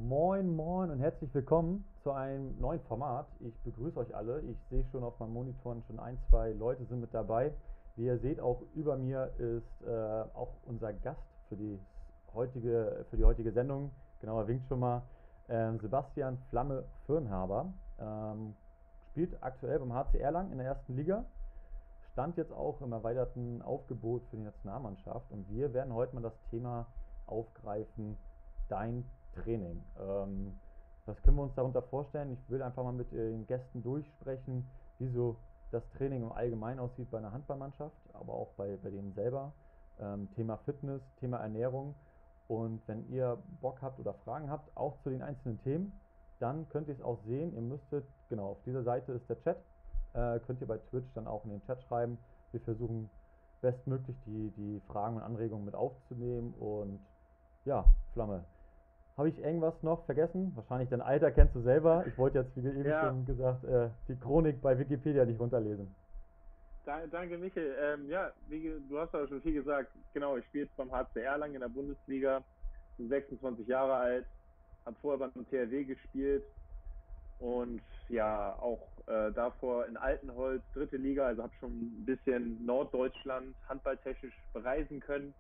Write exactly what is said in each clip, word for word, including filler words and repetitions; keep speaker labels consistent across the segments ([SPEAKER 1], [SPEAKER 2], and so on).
[SPEAKER 1] Moin, moin und herzlich willkommen zu einem neuen Format. Ich begrüße euch alle. Ich sehe schon auf meinen Monitoren schon ein, zwei Leute sind mit dabei. Wie ihr seht, auch über mir ist äh, auch unser Gast für die heutige, für die heutige Sendung. Genau, er winkt schon mal. Ähm, Sebastian Flamme Firnhaber ähm, spielt aktuell beim H C Erlangen in der ersten Liga. Stand jetzt auch im erweiterten Aufgebot für die Nationalmannschaft. Und wir werden heute mal das Thema aufgreifen, dein Training. Ähm, was können wir uns darunter vorstellen? Ich will einfach mal mit den Gästen durchsprechen, wie so das Training im Allgemeinen aussieht bei einer Handballmannschaft, aber auch bei, bei denen selber. Ähm, Thema Fitness, Thema Ernährung. Und wenn ihr Bock habt oder Fragen habt, auch zu den einzelnen Themen, dann könnt ihr es auch sehen. Ihr müsstet, genau, auf dieser Seite ist der Chat. Äh, könnt ihr bei Twitch dann auch in den Chat schreiben. Wir versuchen bestmöglich die, die Fragen und Anregungen mit aufzunehmen. Und ja, Flamme, habe ich irgendwas noch vergessen? Wahrscheinlich dein Alter kennst du selber. Ich wollte jetzt, wie eben
[SPEAKER 2] Ja,
[SPEAKER 1] schon gesagt, äh, die Chronik bei Wikipedia nicht runterlesen.
[SPEAKER 2] da, danke Michael. Ähm, ja, wie, ge- du hast ja schon viel gesagt. Genau, ich spiele jetzt beim H C Erlangen in der Bundesliga, bin sechsundzwanzig Jahre alt, habe vorher beim T R W gespielt und ja, auch äh, davor in Altenholz, dritte Liga, also habe schon ein bisschen Norddeutschland handballtechnisch bereisen können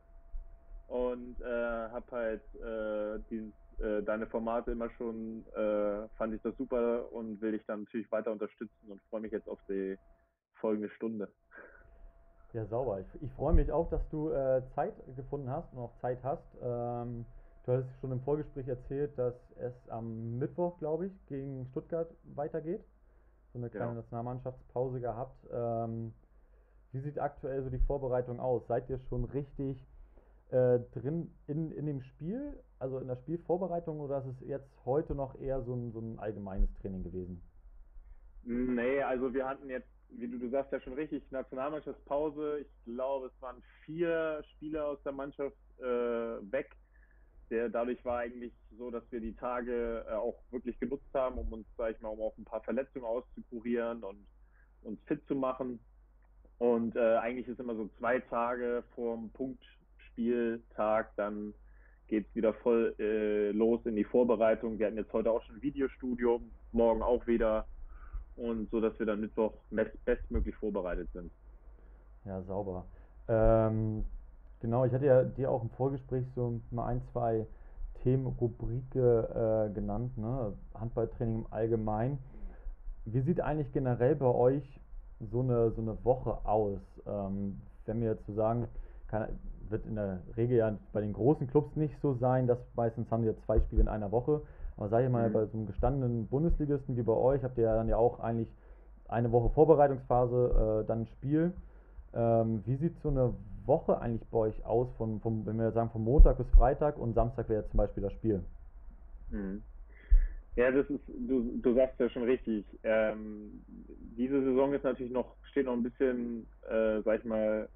[SPEAKER 2] und äh, habe halt äh, dieses, äh, deine Formate immer schon, äh, fand ich das super und will dich dann natürlich weiter unterstützen und freue mich jetzt auf die folgende Stunde.
[SPEAKER 1] Ja, sauber. Ich, ich freue mich auch, dass du äh, Zeit gefunden hast und auch Zeit hast. Ähm, du hattest schon im Vorgespräch erzählt, dass es am Mittwoch, glaube ich, gegen Stuttgart weitergeht. So eine kleine
[SPEAKER 2] Genau.
[SPEAKER 1] Nationalmannschaftspause gehabt. Ähm, wie sieht aktuell so die Vorbereitung aus? Seid ihr schon richtig äh, drin in, in dem Spiel, also in der Spielvorbereitung, oder ist es jetzt heute noch eher so ein, so ein allgemeines Training gewesen?
[SPEAKER 2] Nee, also wir hatten jetzt, wie du, du sagst ja schon richtig, Nationalmannschaftspause. Ich glaube, es waren vier Spieler aus der Mannschaft äh, weg. Der, dadurch war eigentlich so, dass wir die Tage äh, auch wirklich genutzt haben, um uns, sag ich mal, um auch ein paar Verletzungen auszukurieren und uns fit zu machen. Und äh, eigentlich ist immer so zwei Tage vorm Punktspieltag, dann geht's wieder voll äh, los in die Vorbereitung. Wir hatten jetzt heute auch schon ein Videostudio, morgen auch wieder und so, dass wir dann Mittwoch best bestmöglich vorbereitet sind.
[SPEAKER 1] Ja, sauber. Ähm, genau, ich hatte ja dir auch im Vorgespräch so mal ein, zwei Themenrubrike äh, genannt, ne? Handballtraining im Allgemeinen. Wie sieht eigentlich generell bei euch so eine, so eine Woche aus? Ähm, wenn wir jetzt so sagen, kann, wird in der Regel ja bei den großen Clubs nicht so sein, dass meistens haben die ja zwei Spiele in einer Woche. Aber sag ich mal,
[SPEAKER 2] Mhm.
[SPEAKER 1] bei so einem gestandenen Bundesligisten wie bei euch habt ihr ja dann ja auch eigentlich eine Woche Vorbereitungsphase, äh, dann ein Spiel. Ähm, wie sieht so eine Woche eigentlich bei euch aus, von, vom, wenn wir sagen, von Montag bis Freitag und Samstag wäre zum Beispiel das Spiel?
[SPEAKER 2] Mhm. Ja, das ist, du, du sagst ja schon richtig. Ähm, diese Saison ist natürlich noch, steht noch ein bisschen, äh, sag ich mal,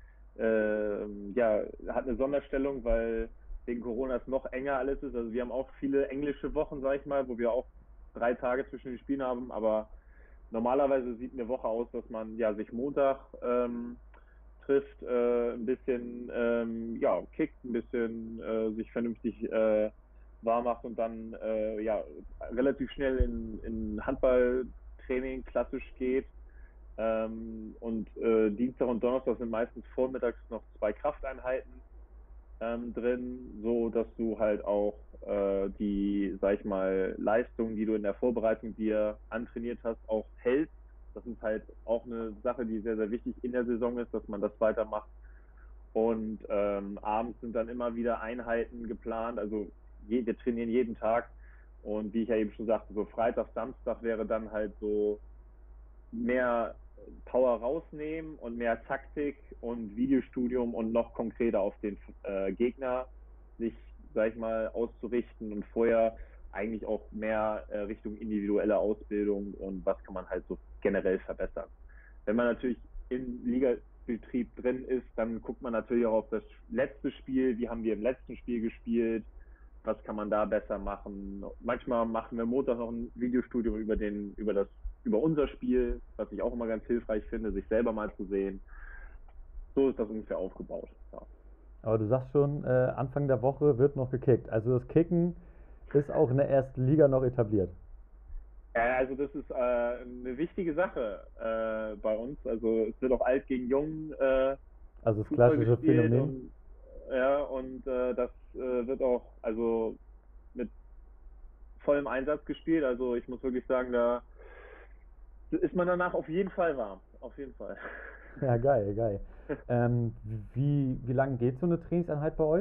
[SPEAKER 2] ähm, ja, hat eine Sonderstellung, weil wegen Corona es noch enger alles ist. Also wir haben auch viele englische Wochen, sag ich mal, wo wir auch drei Tage zwischen den Spielen haben, aber normalerweise sieht eine Woche aus, dass man ja sich Montag ähm, trifft, äh, ein bisschen ähm, ja, kickt, ein bisschen äh, sich vernünftig äh, warm macht und dann äh, ja, relativ schnell in, in Handballtraining klassisch geht. Ähm, und äh, Dienstag und Donnerstag sind meistens vormittags noch zwei Krafteinheiten ähm, drin, so dass du halt auch äh, die, sag ich mal, Leistungen, die du in der Vorbereitung dir antrainiert hast, auch hältst. Das ist halt auch eine Sache, die sehr, sehr wichtig in der Saison ist, dass man das weitermacht. Und ähm, abends sind dann immer wieder Einheiten geplant. Also je, wir trainieren jeden Tag. Und wie ich ja eben schon sagte, so Freitag, Samstag wäre dann halt so mehr Power rausnehmen und mehr Taktik und Videostudium und noch konkreter auf den äh, Gegner sich, sag ich mal, auszurichten und vorher eigentlich auch mehr äh, Richtung individuelle Ausbildung und was kann man halt so generell verbessern. Wenn man natürlich im Ligabetrieb drin ist, dann guckt man natürlich auch auf das letzte Spiel, wie haben wir im letzten Spiel gespielt, was kann man da besser machen. Manchmal machen wir Montag noch ein Videostudium über den, über das, über unser Spiel, was ich auch immer ganz hilfreich finde, sich selber mal zu sehen. So ist das ungefähr aufgebaut. Ja.
[SPEAKER 1] Aber du sagst schon, äh, Anfang der Woche wird noch gekickt. Also das Kicken ist auch in der ersten Liga noch etabliert.
[SPEAKER 2] Ja, also das ist äh, eine wichtige Sache äh, bei uns. Also es wird auch alt gegen jung äh,
[SPEAKER 1] Also das
[SPEAKER 2] Fußball
[SPEAKER 1] klassische
[SPEAKER 2] gespielt
[SPEAKER 1] Phänomen.
[SPEAKER 2] und ja, und äh, das äh, wird auch also mit vollem Einsatz gespielt. Also ich muss wirklich sagen, da ist man danach auf jeden Fall warm. Auf jeden Fall.
[SPEAKER 1] Ja, geil, geil. Ähm, wie, wie lange geht so eine Trainingseinheit bei euch?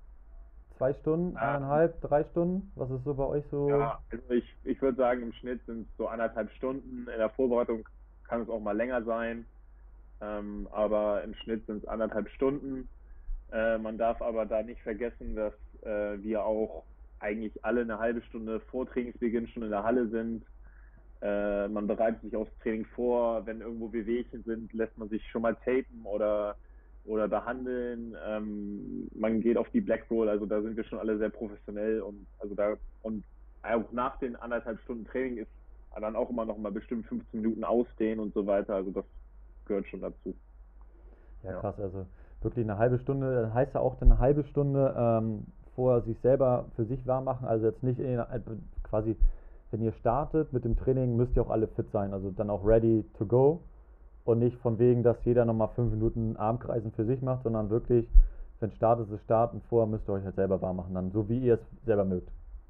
[SPEAKER 1] Zwei Stunden,
[SPEAKER 2] Ähm,
[SPEAKER 1] eineinhalb, drei Stunden? Was ist so bei euch so?
[SPEAKER 2] ja, also ich, ich würde sagen, im Schnitt sind es so anderthalb Stunden. In der Vorbereitung kann es auch mal länger sein, ähm, aber im Schnitt sind es anderthalb Stunden. Äh, man darf aber da nicht vergessen, dass äh, wir auch eigentlich alle eine halbe Stunde vor Trainingsbeginn schon in der Halle sind. Äh, man bereitet sich aufs Training vor. Wenn irgendwo Wehwehchen sind, lässt man sich schon mal tapen oder, oder behandeln. Ähm, man geht auf die Black Roll, also da sind wir schon alle sehr professionell und also da und auch nach den anderthalb Stunden Training ist dann auch immer noch mal bestimmt fünfzehn Minuten ausdehnen und so weiter. Also das gehört schon dazu.
[SPEAKER 1] Ja,
[SPEAKER 2] Ja.
[SPEAKER 1] krass, also wirklich eine halbe Stunde, das heißt ja auch dann eine halbe Stunde ähm, vorher sich selber für sich warm machen, also jetzt nicht in, äh, quasi, wenn ihr startet mit dem Training, müsst ihr auch alle fit sein, also dann auch ready to go und nicht von wegen, dass jeder nochmal fünf Minuten Armkreisen für sich macht, sondern wirklich, wenn startet, ist starten, vorher müsst ihr euch halt selber warm machen, dann so wie ihr es selber mögt.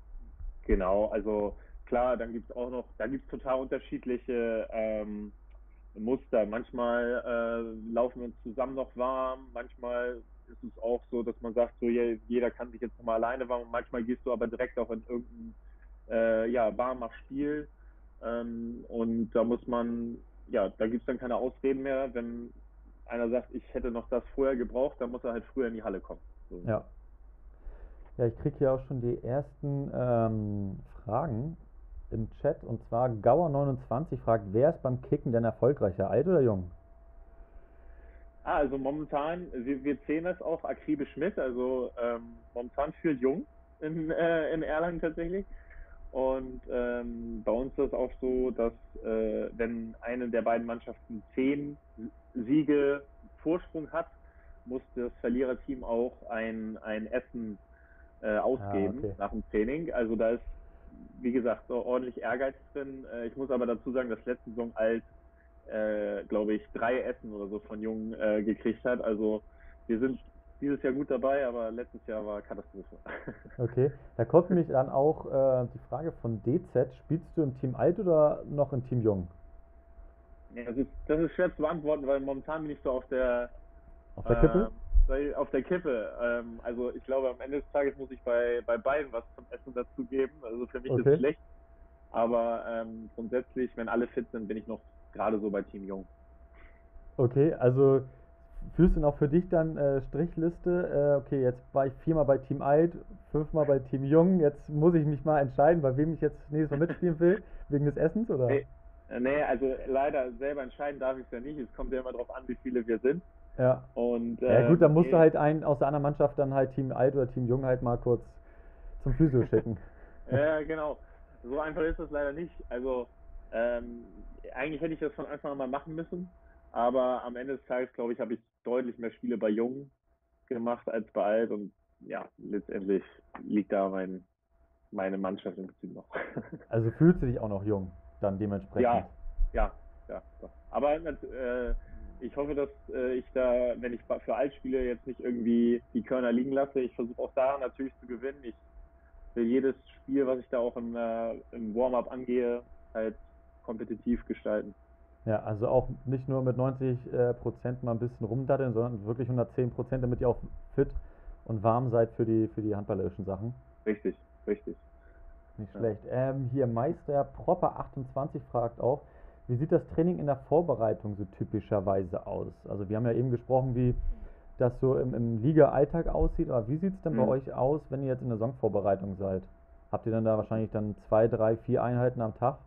[SPEAKER 2] Genau, also klar, dann gibt es auch noch, da gibt es total unterschiedliche ähm, Muster. Manchmal äh, laufen wir uns zusammen noch warm, manchmal ist es auch so, dass man sagt, so je- jeder kann sich jetzt nochmal alleine warm und manchmal gehst du aber direkt auch in irgendein äh, ja, Warm-Mach-Spiel ähm, und da muss man, ja, da gibt es dann keine Ausreden mehr. Wenn einer sagt, ich hätte noch das vorher gebraucht, dann muss er halt früher in die Halle kommen. So.
[SPEAKER 1] Ja. Ja, ich kriege hier auch schon die ersten ähm, Fragen im Chat und zwar Gauer neunundzwanzig fragt, wer ist beim Kicken denn erfolgreicher, alt oder jung?
[SPEAKER 2] Ah, also momentan, wir, wir zählen das auch akribisch mit. Also ähm, momentan führt Jung in, äh, in Erlangen tatsächlich. Und ähm, bei uns ist es auch so, dass äh, wenn eine der beiden Mannschaften zehn Siege Vorsprung hat, muss das Verliererteam auch ein, ein Essen äh,
[SPEAKER 1] Ah,
[SPEAKER 2] ausgeben
[SPEAKER 1] okay.
[SPEAKER 2] nach dem Training. Also da ist, wie gesagt, so ordentlich Ehrgeiz drin. Äh, ich muss aber dazu sagen, dass letzte Saison alt äh, glaube ich, drei Essen oder so von Jungen äh, gekriegt hat. Also wir sind dieses Jahr gut dabei, aber letztes Jahr war Katastrophe.
[SPEAKER 1] Okay, da kommt mich dann auch äh, die Frage von D Z, spielst du im Team alt oder noch im Team jung?
[SPEAKER 2] Ja, das ist, das ist schwer zu beantworten, weil momentan bin ich so auf der
[SPEAKER 1] Auf der Kippe?
[SPEAKER 2] äh, auf der Kippe. Ähm, also ich glaube, am Ende des Tages muss ich bei, bei beiden was zum Essen dazugeben. Also für mich ist es
[SPEAKER 1] Okay.
[SPEAKER 2] schlecht. Aber ähm, grundsätzlich, wenn alle fit sind, bin ich noch gerade so bei Team Jung.
[SPEAKER 1] Okay, also führst du noch für dich dann äh, Strichliste? Äh, okay, jetzt war ich viermal bei Team alt, fünfmal bei Team jung, jetzt muss ich mich mal entscheiden, bei wem ich jetzt nächstes Mal mitspielen will, wegen des Essens, oder?
[SPEAKER 2] Nee, nee, also leider selber entscheiden darf ich es ja nicht. Es kommt ja immer darauf an, wie viele wir sind.
[SPEAKER 1] Ja.
[SPEAKER 2] Und
[SPEAKER 1] Ja gut, dann
[SPEAKER 2] ähm,
[SPEAKER 1] musst du
[SPEAKER 2] nee,
[SPEAKER 1] halt einen aus der anderen Mannschaft dann halt Team alt oder Team jung halt mal kurz zum Physio schicken.
[SPEAKER 2] ja, genau. So einfach ist das leider nicht. Also ähm, eigentlich hätte ich das von Anfang an mal machen müssen, aber am Ende des Tages, glaube ich, habe ich deutlich mehr Spiele bei Jung gemacht als bei Alt und ja, letztendlich liegt da mein, meine Mannschaft im Prinzip noch.
[SPEAKER 1] Also fühlst du dich auch noch jung, dann dementsprechend.
[SPEAKER 2] Ja, ja, ja. Doch. Aber äh, ich hoffe, dass äh, ich da, wenn ich für Alt spiele, jetzt nicht irgendwie die Körner liegen lasse. Ich versuche auch da natürlich zu gewinnen. Ich will jedes Spiel, was ich da auch im, äh, im Warm-up angehe, halt kompetitiv gestalten.
[SPEAKER 1] Ja, also auch nicht nur mit neunzig äh, Prozent mal ein bisschen rumdaddeln, sondern wirklich hundertzehn Prozent, damit ihr auch fit und warm seid für die, für die handballerischen Sachen.
[SPEAKER 2] Richtig, richtig.
[SPEAKER 1] Nicht
[SPEAKER 2] Ja.
[SPEAKER 1] schlecht. Ähm, hier Meister Proper achtundzwanzig fragt auch, wie sieht das Training in der Vorbereitung so typischerweise aus? Also wir haben ja eben gesprochen, wie das so im, im Liga-Alltag aussieht, aber wie sieht es denn bei
[SPEAKER 2] Mhm.
[SPEAKER 1] euch aus, wenn ihr jetzt in der Saisonvorbereitung seid? Habt ihr dann da wahrscheinlich dann zwei, drei, vier Einheiten am Tag?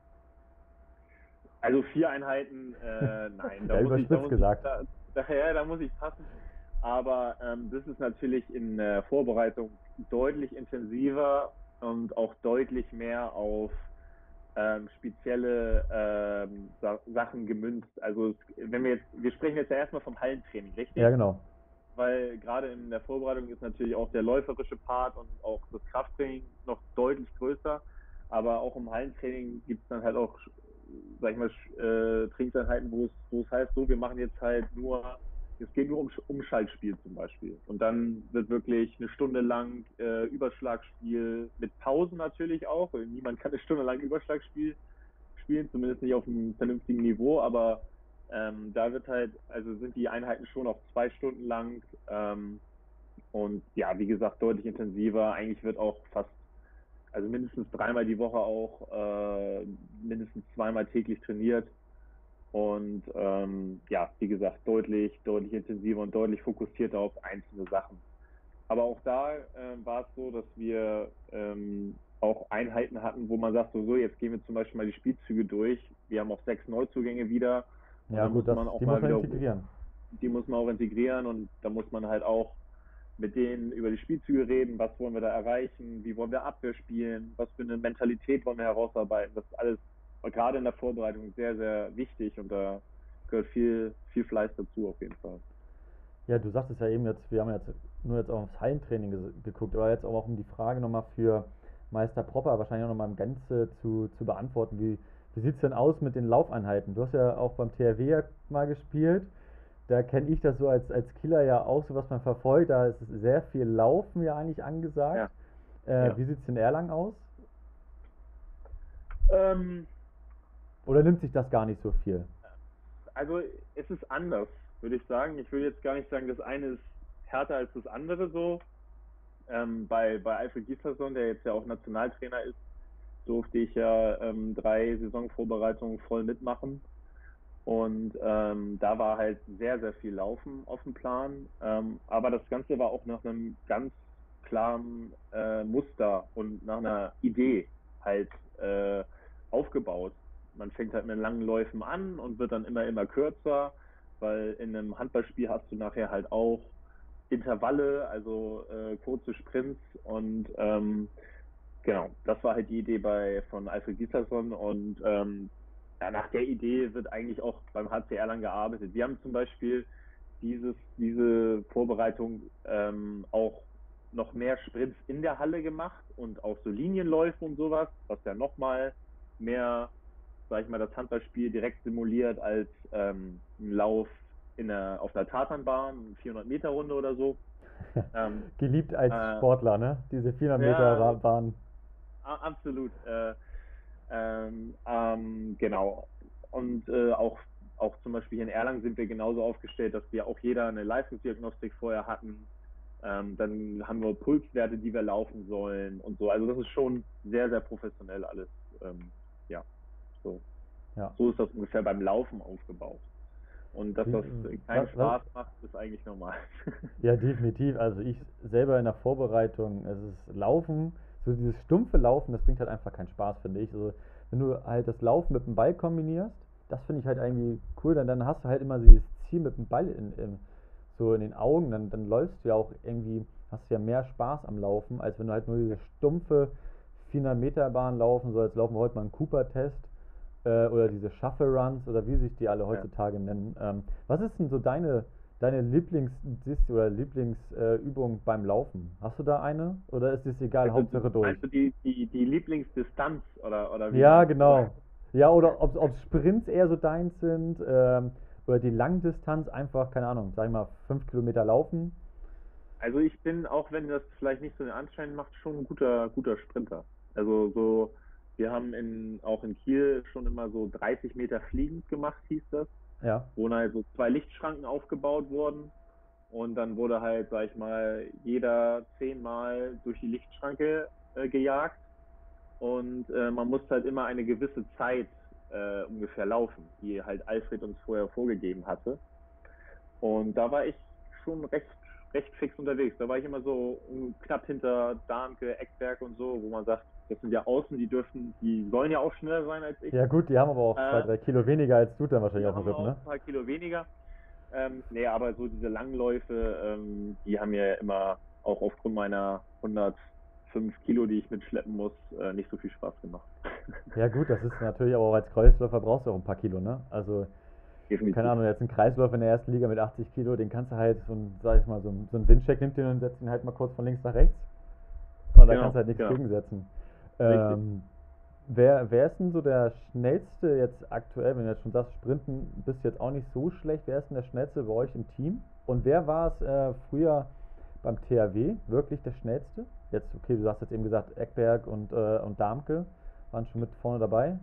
[SPEAKER 2] Also vier Einheiten, äh, nein, da
[SPEAKER 1] Ja,
[SPEAKER 2] muss ich, da
[SPEAKER 1] überspitzt
[SPEAKER 2] muss ich,
[SPEAKER 1] gesagt.
[SPEAKER 2] da, da, ja, da muss ich passen. Aber ähm, das ist natürlich in der Vorbereitung deutlich intensiver und auch deutlich mehr auf ähm, spezielle ähm, Sa Sachen gemünzt. Also es, wenn wir jetzt, wir sprechen jetzt ja erstmal vom Hallentraining,
[SPEAKER 1] Ja,
[SPEAKER 2] richtig?
[SPEAKER 1] genau.
[SPEAKER 2] weil gerade in der Vorbereitung ist natürlich auch der läuferische Part und auch das Krafttraining noch deutlich größer. Aber auch im Hallentraining gibt es dann halt auch, sag ich mal, äh, Trainingseinheiten, wo es, wo es heißt, so, wir machen jetzt halt nur, es geht nur um Umschaltspiel zum Beispiel. Und dann wird wirklich eine Stunde lang äh, Überschlagspiel mit Pausen natürlich auch. Niemand kann eine Stunde lang Überschlagspiel spielen, zumindest nicht auf einem vernünftigen Niveau, aber ähm, da wird halt, also sind die Einheiten schon auch zwei Stunden lang ähm, und ja, wie gesagt, deutlich intensiver. Eigentlich wird auch fast, also mindestens dreimal die Woche auch äh, mindestens zweimal täglich trainiert und ähm, ja, wie gesagt, deutlich, deutlich intensiver und deutlich fokussierter auf einzelne Sachen. Aber auch da ähm, war es so, dass wir ähm, auch Einheiten hatten, wo man sagt, so, so, jetzt gehen wir zum Beispiel mal die Spielzüge durch. Wir haben auch sechs Neuzugänge wieder und
[SPEAKER 1] Ja
[SPEAKER 2] da
[SPEAKER 1] gut,
[SPEAKER 2] muss
[SPEAKER 1] das,
[SPEAKER 2] man auch
[SPEAKER 1] die muss
[SPEAKER 2] mal
[SPEAKER 1] man
[SPEAKER 2] wieder,
[SPEAKER 1] integrieren.
[SPEAKER 2] die muss man auch integrieren und da muss man halt auch mit denen über die Spielzüge reden, was wollen wir da erreichen, wie wollen wir Abwehr spielen, was für eine Mentalität wollen wir herausarbeiten. Das ist alles gerade in der Vorbereitung sehr, sehr wichtig und da gehört viel, viel Fleiß dazu auf jeden Fall.
[SPEAKER 1] Ja, du sagtest ja eben jetzt, wir haben jetzt nur jetzt aufs Hallentraining ges- geguckt, aber jetzt auch um die Frage nochmal für Meister Propper wahrscheinlich auch nochmal im Ganze zu, zu beantworten. Wie, wie sieht es denn aus mit den Laufeinheiten? Du hast ja auch beim T R W ja mal gespielt. Da kenne ich das so als, als Killer ja auch, so was man verfolgt. Da ist sehr viel Laufen ja eigentlich angesagt.
[SPEAKER 2] Ja,
[SPEAKER 1] Äh,
[SPEAKER 2] ja.
[SPEAKER 1] wie sieht es in Erlangen aus?
[SPEAKER 2] Ähm,
[SPEAKER 1] Oder nimmt sich das gar nicht so viel?
[SPEAKER 2] Also es ist anders, würde ich sagen. Ich würde jetzt gar nicht sagen, das eine ist härter als das andere so. Ähm, bei, bei Alfred Gislason, der jetzt ja auch Nationaltrainer ist, durfte ich ja ähm, drei Saisonvorbereitungen voll mitmachen. Und ähm, da war halt sehr, sehr viel Laufen auf dem Plan. Ähm, aber das Ganze war auch nach einem ganz klaren äh, Muster und nach einer Idee halt äh, aufgebaut. Man fängt halt mit langen Läufen an und wird dann immer, immer kürzer, weil in einem Handballspiel hast du nachher halt auch Intervalle, also äh, kurze Sprints und ähm, genau, das war halt die Idee bei von Alfred Gislason und ähm, ja, nach der Idee wird eigentlich auch beim H C Erlangen gearbeitet. Wir haben zum Beispiel dieses, diese Vorbereitung ähm, auch noch mehr Sprints in der Halle gemacht und auch so Linienläufe und sowas, was ja nochmal mehr, sag ich mal, das Handballspiel direkt simuliert als ähm, ein Lauf in der, auf der Tatanbahn, vierhundert Meter Runde oder so. Ähm,
[SPEAKER 1] Geliebt als
[SPEAKER 2] äh,
[SPEAKER 1] Sportler, ne? Diese vierhundert Meter
[SPEAKER 2] ja,
[SPEAKER 1] Bahn.
[SPEAKER 2] absolut. Äh, ähm, ähm, genau. Und äh, auch, auch zum Beispiel hier in Erlangen sind wir genauso aufgestellt, dass wir auch jeder eine Leistungsdiagnostik vorher hatten. Ähm, dann haben wir Pulswerte, die wir laufen sollen und so. Also das ist schon sehr, sehr professionell alles. Ähm, ja, so.
[SPEAKER 1] Ja.
[SPEAKER 2] So ist das ungefähr beim Laufen aufgebaut. Und dass
[SPEAKER 1] Wie,
[SPEAKER 2] das
[SPEAKER 1] was,
[SPEAKER 2] keinen
[SPEAKER 1] was,
[SPEAKER 2] Spaß macht, ist eigentlich normal.
[SPEAKER 1] ja, definitiv. Also ich selber in der Vorbereitung, es ist Laufen, so dieses stumpfe Laufen, das bringt halt einfach keinen Spaß, finde ich. Also wenn du halt das Laufen mit dem Ball kombinierst, das finde ich halt irgendwie cool, dann, dann hast du halt immer dieses Ziel mit dem Ball in, in, so in den Augen, dann, dann läufst du ja auch irgendwie, hast du ja mehr Spaß am Laufen, als wenn du halt nur diese stumpfe vierhundert Meter Bahn laufen, so als laufen wir heute mal einen Cooper-Test äh, oder diese Shuffle Runs oder wie sich die alle
[SPEAKER 2] Ja.
[SPEAKER 1] heutzutage nennen. Ähm, was ist denn so deine, deine Lieblings- oder Lieblingsübung beim Laufen? Hast du da eine oder ist es egal,
[SPEAKER 2] Also
[SPEAKER 1] Hauptsache durch?
[SPEAKER 2] meinst du die, die, die Lieblingsdistanz oder, oder wie
[SPEAKER 1] Ja,
[SPEAKER 2] meinst du?
[SPEAKER 1] genau. Ja, oder ob, ob Sprints eher so deins sind ähm, oder die Langdistanz einfach, keine Ahnung, sag ich mal, fünf Kilometer laufen.
[SPEAKER 2] Also ich bin, auch wenn das vielleicht nicht so den Anschein macht, schon ein guter, guter Sprinter. Also so, wir haben in, auch in Kiel schon immer so dreißig Meter fliegend gemacht, hieß das,
[SPEAKER 1] Ja.
[SPEAKER 2] wo dann halt so zwei Lichtschranken aufgebaut wurden. Und dann wurde halt, sag ich mal, jeder zehnmal durch die Lichtschranke äh, gejagt. Und äh, man musste halt immer eine gewisse Zeit äh, ungefähr laufen, die halt Alfred uns vorher vorgegeben hatte. Und da war ich schon recht, recht fix unterwegs. Da war ich immer so knapp hinter Dahnke, Eckberg und so, wo man sagt, das sind ja Außen, die dürfen, die sollen ja auch schneller sein als ich.
[SPEAKER 1] Ja gut, die haben aber auch zwei,
[SPEAKER 2] Äh,
[SPEAKER 1] drei Kilo weniger als du dann wahrscheinlich
[SPEAKER 2] die
[SPEAKER 1] auf dem
[SPEAKER 2] haben
[SPEAKER 1] Rippen,
[SPEAKER 2] auch
[SPEAKER 1] ne?
[SPEAKER 2] ein paar Kilo weniger. Ähm, nee, aber so diese Langläufe, ähm, die haben mir immer auch aufgrund meiner hundertfünf Kilo, die ich mitschleppen muss, äh, nicht so viel Spaß gemacht.
[SPEAKER 1] Ja gut, das ist natürlich, aber auch als Kreisläufer brauchst du auch ein paar Kilo, ne? Also keine
[SPEAKER 2] definitiv.
[SPEAKER 1] Ahnung, jetzt ein Kreisläufer in der ersten Liga mit achtzig Kilo, den kannst du halt, so ein, sag ich mal, so ein, so ein Windcheck nimmt den und setzt ihn halt mal kurz von links nach rechts. Und da kannst du
[SPEAKER 2] Genau,
[SPEAKER 1] halt nichts
[SPEAKER 2] genau,
[SPEAKER 1] gegensetzen.
[SPEAKER 2] richtig.
[SPEAKER 1] Ähm, wer, wer ist denn so der schnellste jetzt aktuell, wenn du jetzt schon sagst, Sprinten bist du jetzt auch nicht so schlecht, wer ist denn der schnellste bei euch im Team? Und wer war es äh, früher beim T H W wirklich der schnellste? Jetzt, okay, du hast jetzt eben gesagt, Eckberg und, äh, und Darmke waren schon mit vorne dabei.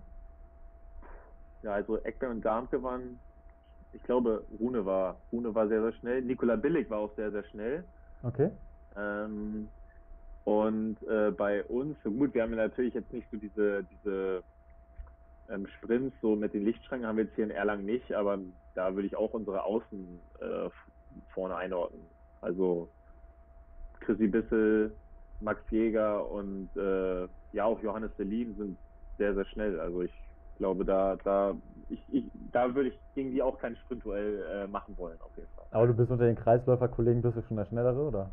[SPEAKER 2] Ja, also Eckberg und Darmke waren, ich glaube, Rune war, Rune war sehr, sehr schnell. Nikola Billig war auch sehr, sehr schnell.
[SPEAKER 1] Okay.
[SPEAKER 2] Ähm, und äh, bei uns, so gut, wir haben ja natürlich jetzt nicht so diese, diese ähm, Sprints, so mit den Lichtschranken haben wir jetzt hier in Erlangen nicht, aber da würde ich auch unsere Außen äh, vorne einordnen. Also Chrissy Bissel, Max Jäger und äh, ja auch Johannes Selin sind sehr, sehr schnell. Also ich glaube, da, da, ich, ich, da würde ich gegen die auch kein Sprintduell äh, machen wollen, auf jeden Fall.
[SPEAKER 1] Aber du bist unter den Kreisläuferkollegen, bist du schon der Schnellere, oder?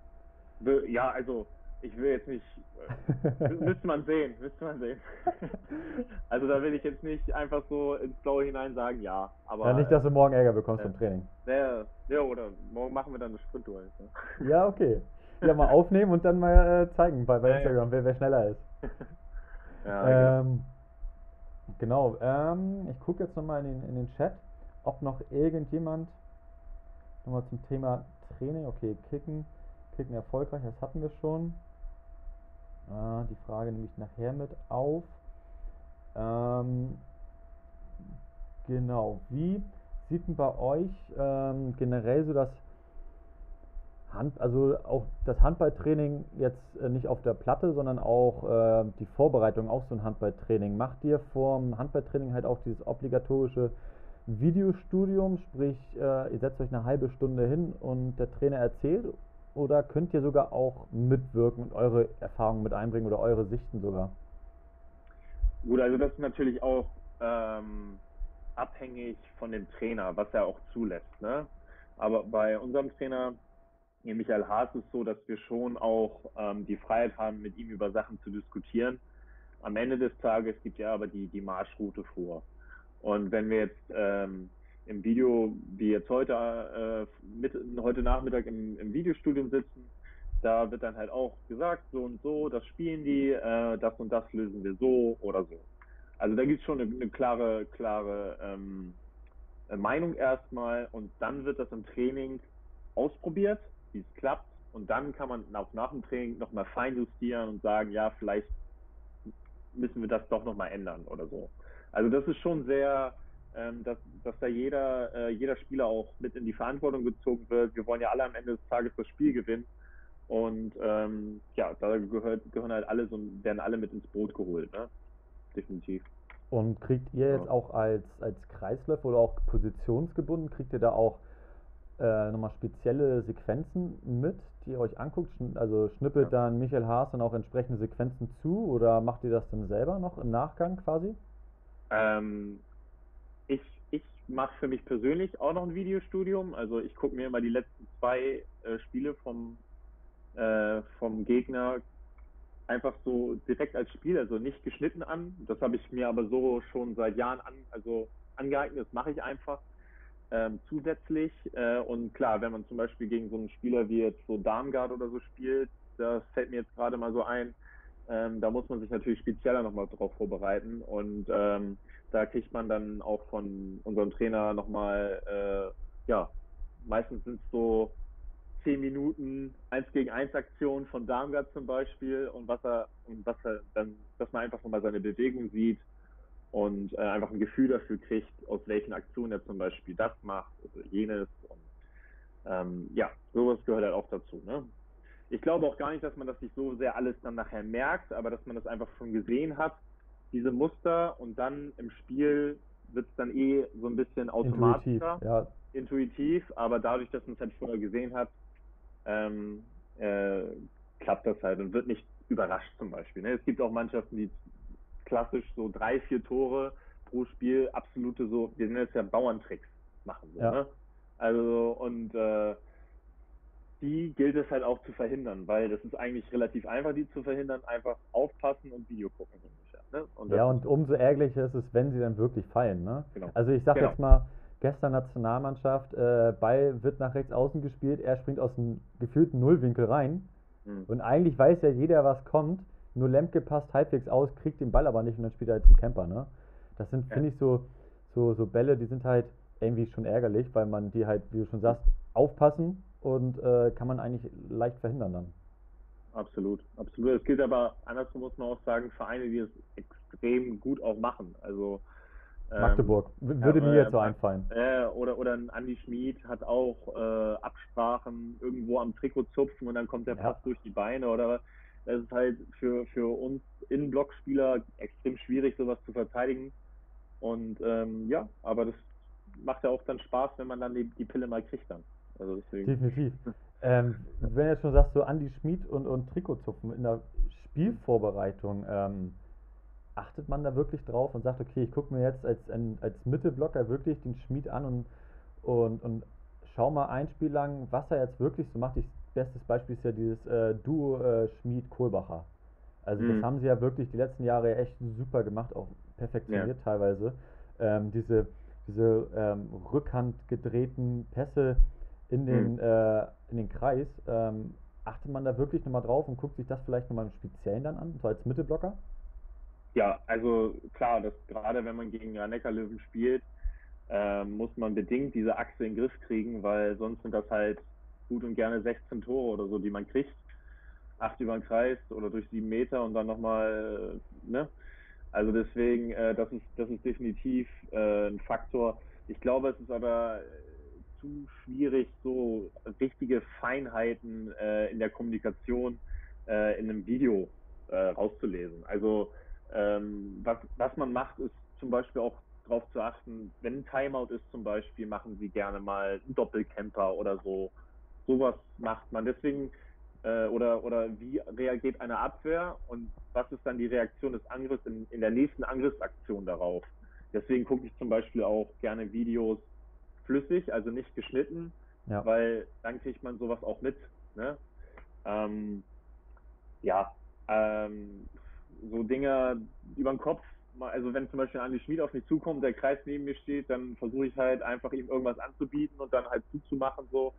[SPEAKER 2] Ja, also ich will jetzt nicht, äh, müsste man sehen, müsste man sehen. Also da will ich jetzt nicht einfach so ins Blaue hinein sagen, ja,
[SPEAKER 1] Ja,
[SPEAKER 2] aber
[SPEAKER 1] nicht, dass du morgen Ärger bekommst
[SPEAKER 2] äh,
[SPEAKER 1] beim Training.
[SPEAKER 2] ja, ja, oder morgen machen wir dann das Sprintduell. Ne?
[SPEAKER 1] Ja, okay. Ja, mal aufnehmen und dann mal äh, zeigen bei, bei
[SPEAKER 2] Ja, ja.
[SPEAKER 1] Instagram, wer, wer schneller ist.
[SPEAKER 2] Ja, genau.
[SPEAKER 1] Ähm, genau, ähm, ich gucke jetzt nochmal in den, in den Chat, ob noch irgendjemand nochmal zum Thema Training, okay, Kicken, Kicken erfolgreich, das hatten wir schon. Äh, die Frage nehme ich nachher mit auf. Ähm, genau, wie sieht denn bei euch ähm, generell so das Hand, also auch das Handballtraining jetzt äh, nicht auf der Platte, sondern auch äh, die Vorbereitung auf so ein Handballtraining. Macht ihr vorm Handballtraining halt auch dieses obligatorische Videostudium, sprich äh, ihr setzt euch eine halbe Stunde hin und der Trainer erzählt, oder könnt ihr sogar auch mitwirken und eure Erfahrungen mit einbringen oder eure Sichten sogar?
[SPEAKER 2] Gut, also das ist natürlich auch ähm, abhängig von dem Trainer, was er auch zulässt. Ne? Aber bei unserem Trainer, hier Michael Haas, ist es so, dass wir schon auch ähm, die Freiheit haben, mit ihm über Sachen zu diskutieren. Am Ende des Tages gibt er aber die, die Marschroute vor. Und wenn wir jetzt ähm, im Video, wie jetzt heute, äh, mit, heute Nachmittag im, im Videostudium sitzen, da wird dann halt auch gesagt, so und so, das spielen die, äh, das und das lösen wir so oder so. Also da gibt es schon eine, eine klare, klare ähm, Meinung erstmal und dann wird das im Training ausprobiert, wie es klappt und dann kann man auch nach dem Training nochmal feinjustieren und sagen, ja, vielleicht müssen wir das doch nochmal ändern oder so. Also das ist schon sehr, ähm, dass, dass da jeder, äh, jeder Spieler auch mit in die Verantwortung gezogen wird. Wir wollen ja alle am Ende des Tages das Spiel gewinnen. Und ähm, ja, da gehört, gehören halt alle so, werden alle mit ins Boot geholt, ne? Definitiv.
[SPEAKER 1] Und kriegt ihr jetzt
[SPEAKER 2] Ja.
[SPEAKER 1] auch als, als Kreisläufer oder auch positionsgebunden, kriegt ihr da auch äh, nochmal spezielle Sequenzen mit, die ihr euch anguckt? Schn- Also schnippelt
[SPEAKER 2] Ja.
[SPEAKER 1] dann Michael Haas dann auch entsprechende Sequenzen zu oder macht ihr das dann selber noch im Nachgang quasi?
[SPEAKER 2] Ähm, ich ich mache für mich persönlich auch noch ein Videostudium. Also ich gucke mir immer die letzten zwei äh, Spiele vom, äh, vom Gegner einfach so direkt als Spiel, also nicht geschnitten an. Das habe ich mir aber so schon seit Jahren an, also angeeignet, das mache ich einfach ähm, zusätzlich. Äh, und klar, wenn man zum Beispiel gegen so einen Spieler wie jetzt so Darmgard oder so spielt, das fällt mir jetzt gerade mal so ein, ähm, da muss man sich natürlich spezieller nochmal drauf vorbereiten. Und ähm, da kriegt man dann auch von unserem Trainer nochmal, äh, ja, meistens sind es so zehn Minuten eins gegen eins Aktion von Darmgard zum Beispiel und was er und was er dann, dass man einfach nochmal seine Bewegung sieht und äh, einfach ein Gefühl dafür kriegt, aus welchen Aktionen er zum Beispiel das macht oder jenes und ähm, ja, sowas gehört halt auch dazu. Ne? Ich glaube auch gar nicht, dass man das sich so sehr alles dann nachher merkt, aber dass man das einfach schon gesehen hat, diese Muster und dann im Spiel wird es dann eh so ein bisschen
[SPEAKER 1] Intuitiv,
[SPEAKER 2] automatischer,
[SPEAKER 1] ja.
[SPEAKER 2] intuitiv, aber dadurch, dass man es halt vorher gesehen hat, ähm, äh, klappt das halt und wird nicht überrascht zum Beispiel. Ne? Es gibt auch Mannschaften, die klassisch so drei, vier Tore pro Spiel absolute so, wir nennen es ja Bauerntricks machen. So,
[SPEAKER 1] Ja.
[SPEAKER 2] ne? Also und äh, die gilt es halt auch zu verhindern, weil das ist eigentlich relativ einfach, die zu verhindern, einfach aufpassen und Video gucken ungefähr. Ne? Und das
[SPEAKER 1] Ja,
[SPEAKER 2] ist
[SPEAKER 1] und umso ärgerlicher ist es, wenn sie dann wirklich fallen, ne?
[SPEAKER 2] genau,
[SPEAKER 1] Also ich sag
[SPEAKER 2] genau,
[SPEAKER 1] jetzt mal, gestern Nationalmannschaft, äh, Ball wird nach rechts außen gespielt, er springt aus dem gefühlten Nullwinkel rein
[SPEAKER 2] Hm.
[SPEAKER 1] und eigentlich weiß ja jeder, was kommt, nur Lemke passt halbwegs aus, kriegt den Ball aber nicht und dann spielt er halt zum Camper, ne? Das sind,
[SPEAKER 2] Ja,
[SPEAKER 1] finde ich, so, so, so Bälle, die sind halt irgendwie schon ärgerlich, weil man die halt, wie du schon sagst, aufpassen und äh, kann man eigentlich leicht verhindern dann.
[SPEAKER 2] absolut, absolut. Es gilt aber andersrum, muss man auch sagen, Vereine, die es extrem gut auch machen. Also ähm,
[SPEAKER 1] Magdeburg, w- würde mir
[SPEAKER 2] ja,
[SPEAKER 1] jetzt so
[SPEAKER 2] äh,
[SPEAKER 1] einfallen.
[SPEAKER 2] äh, oder, oder ein Andy Schmid hat auch äh, Absprachen irgendwo am Trikot zupfen und dann kommt der Pass
[SPEAKER 1] Ja,
[SPEAKER 2] durch die Beine oder was. Das ist halt für, für uns Innenblockspieler extrem schwierig, sowas zu verteidigen. Und ähm, ja, aber das macht ja auch dann Spaß, wenn man dann die, die Pille mal kriegt dann. Also deswegen.
[SPEAKER 1] definitiv. Ähm, wenn du jetzt schon sagst, so Andi Schmid und, und Trikotzupfen in der Spielvorbereitung, ähm, achtet man da wirklich drauf und sagt, okay, ich gucke mir jetzt als, ein- als Mittelblocker wirklich den Schmied an und, und, und schau mal ein Spiel lang, was er jetzt wirklich so macht. Das bestes Beispiel ist ja dieses äh, Duo äh, Schmied-Kohlbacher. Also das
[SPEAKER 2] Mhm.
[SPEAKER 1] haben sie ja wirklich die letzten Jahre echt super gemacht, auch
[SPEAKER 2] Ja.
[SPEAKER 1] perfektioniert teilweise. Ähm, diese diese ähm, Rückhand gedrehten Pässe in
[SPEAKER 2] Mhm.
[SPEAKER 1] den, äh, in den Kreis, ähm, achtet man da wirklich nochmal drauf und guckt sich das vielleicht nochmal im Speziellen dann an, so als Mittelblocker?
[SPEAKER 2] Ja, also klar, dass gerade wenn man gegen Rhein-Neckar-Löwen spielt, äh, muss man bedingt diese Achse in den Griff kriegen, weil sonst sind das halt gut und gerne sechzehn Tore oder so, die man kriegt. Acht über den Kreis oder durch sieben Meter und dann nochmal, ne? Also deswegen, äh, das ist, das ist definitiv äh, ein Faktor. Ich glaube, es ist aber äh, zu schwierig, so richtige Feinheiten äh, in der Kommunikation äh, in einem Video äh, rauszulesen. Also ähm, was, was man macht, ist zum Beispiel auch darauf zu achten, wenn ein Timeout ist zum Beispiel, machen sie gerne mal einen Doppelcamper oder so. Sowas macht man. Deswegen äh, oder, oder wie reagiert eine Abwehr und was ist dann die Reaktion des Angriffs in, in der nächsten Angriffsaktion darauf. Deswegen gucke ich zum Beispiel auch gerne Videos flüssig, also nicht geschnitten,
[SPEAKER 1] Ja.
[SPEAKER 2] weil dann kriegt man sowas auch mit. Ne? Ähm, ja, ähm, so Dinge über den Kopf, also wenn zum Beispiel Andi Schmid auf mich zukommt, der Kreis neben mir steht, dann versuche ich halt einfach ihm irgendwas anzubieten und dann halt zuzumachen so.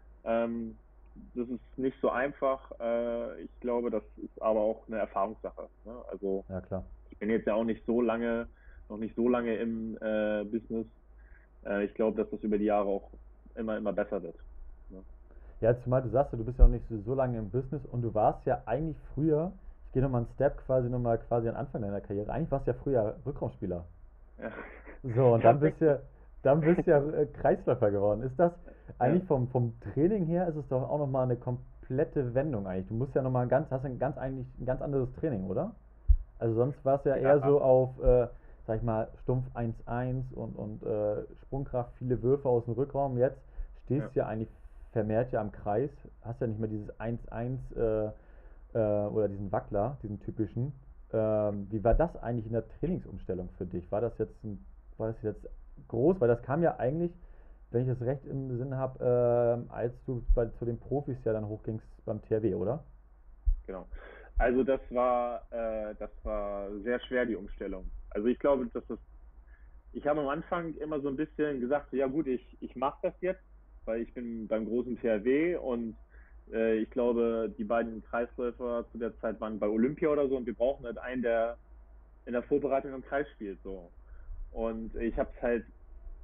[SPEAKER 2] Ähm, das ist nicht so einfach. Äh, ich glaube, das ist aber auch eine Erfahrungssache. Ne? Also
[SPEAKER 1] Ja, klar.
[SPEAKER 2] ich bin jetzt ja auch nicht so lange, noch nicht so lange im äh, Business. Äh, ich glaube, dass das über die Jahre auch immer, immer besser wird. Ne?
[SPEAKER 1] Ja, zumal du sagst, ja, du bist ja noch nicht so, so lange im Business und du warst ja eigentlich früher, ich gehe nochmal einen Step quasi nochmal quasi an Anfang deiner Karriere, eigentlich warst du ja früher Rückraumspieler.
[SPEAKER 2] Ja.
[SPEAKER 1] So, und dann
[SPEAKER 2] Ja,
[SPEAKER 1] bist du ja, dann bist du ja äh, Kreisläufer geworden. Ist das
[SPEAKER 2] ja,
[SPEAKER 1] eigentlich vom, vom Training her, ist es doch auch nochmal eine komplette Wendung eigentlich. Du musst ja nochmal ganz, hast ein ganz eigentlich ein ganz anderes Training, oder? Also sonst war es ja eher
[SPEAKER 2] ja,
[SPEAKER 1] so auf, äh, sag ich mal, stumpf eins eins und, und äh, Sprungkraft, viele Würfe aus dem Rückraum. Jetzt stehst
[SPEAKER 2] ja.
[SPEAKER 1] du ja eigentlich vermehrt ja am Kreis, hast ja nicht mehr dieses eins eins äh, äh, oder diesen Wackler, diesen typischen. Ähm, wie war das eigentlich in der Trainingsumstellung für dich? War das jetzt ein, war das jetzt groß? Weil das kam ja eigentlich, wenn ich das recht im Sinne habe, äh, als du bei, zu den Profis ja dann hochgingst beim T H W, oder?
[SPEAKER 2] Genau. Also das war, äh, das war sehr schwer, die Umstellung. Also ich glaube, dass das, ich habe am Anfang immer so ein bisschen gesagt, so, ja gut, ich, ich mache das jetzt, weil ich bin beim großen T H W und äh, ich glaube, die beiden Kreisläufer zu der Zeit waren bei Olympia oder so und wir brauchen halt einen, der in der Vorbereitung im Kreis spielt. So. Und ich habe es halt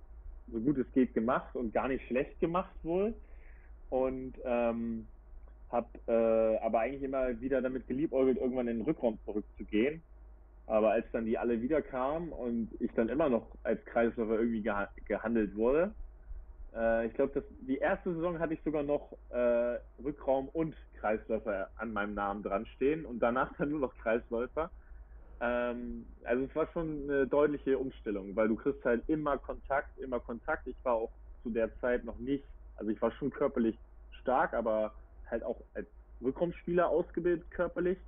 [SPEAKER 2] so gut es geht gemacht und gar nicht schlecht gemacht wohl. Und ähm, habe äh, aber eigentlich immer wieder damit geliebäugelt, irgendwann in den Rückraum zurückzugehen. Aber als dann die alle wieder kamen und ich dann immer noch als Kreisläufer irgendwie geha gehandelt wurde, äh, ich glaube, die erste Saison hatte ich sogar noch äh, Rückraum und Kreisläufer an meinem Namen dran stehen und danach dann nur noch Kreisläufer. Ähm, also es war schon eine deutliche Umstellung, weil du kriegst halt immer Kontakt, immer Kontakt. Ich war auch zu der Zeit noch nicht, also ich war schon körperlich stark, aber halt auch als Rückraumspieler ausgebildet körperlich.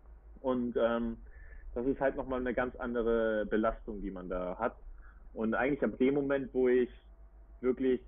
[SPEAKER 2] Und ähm, das ist halt nochmal eine ganz andere Belastung, die man da hat. Und eigentlich ab dem Moment, wo ich wirklich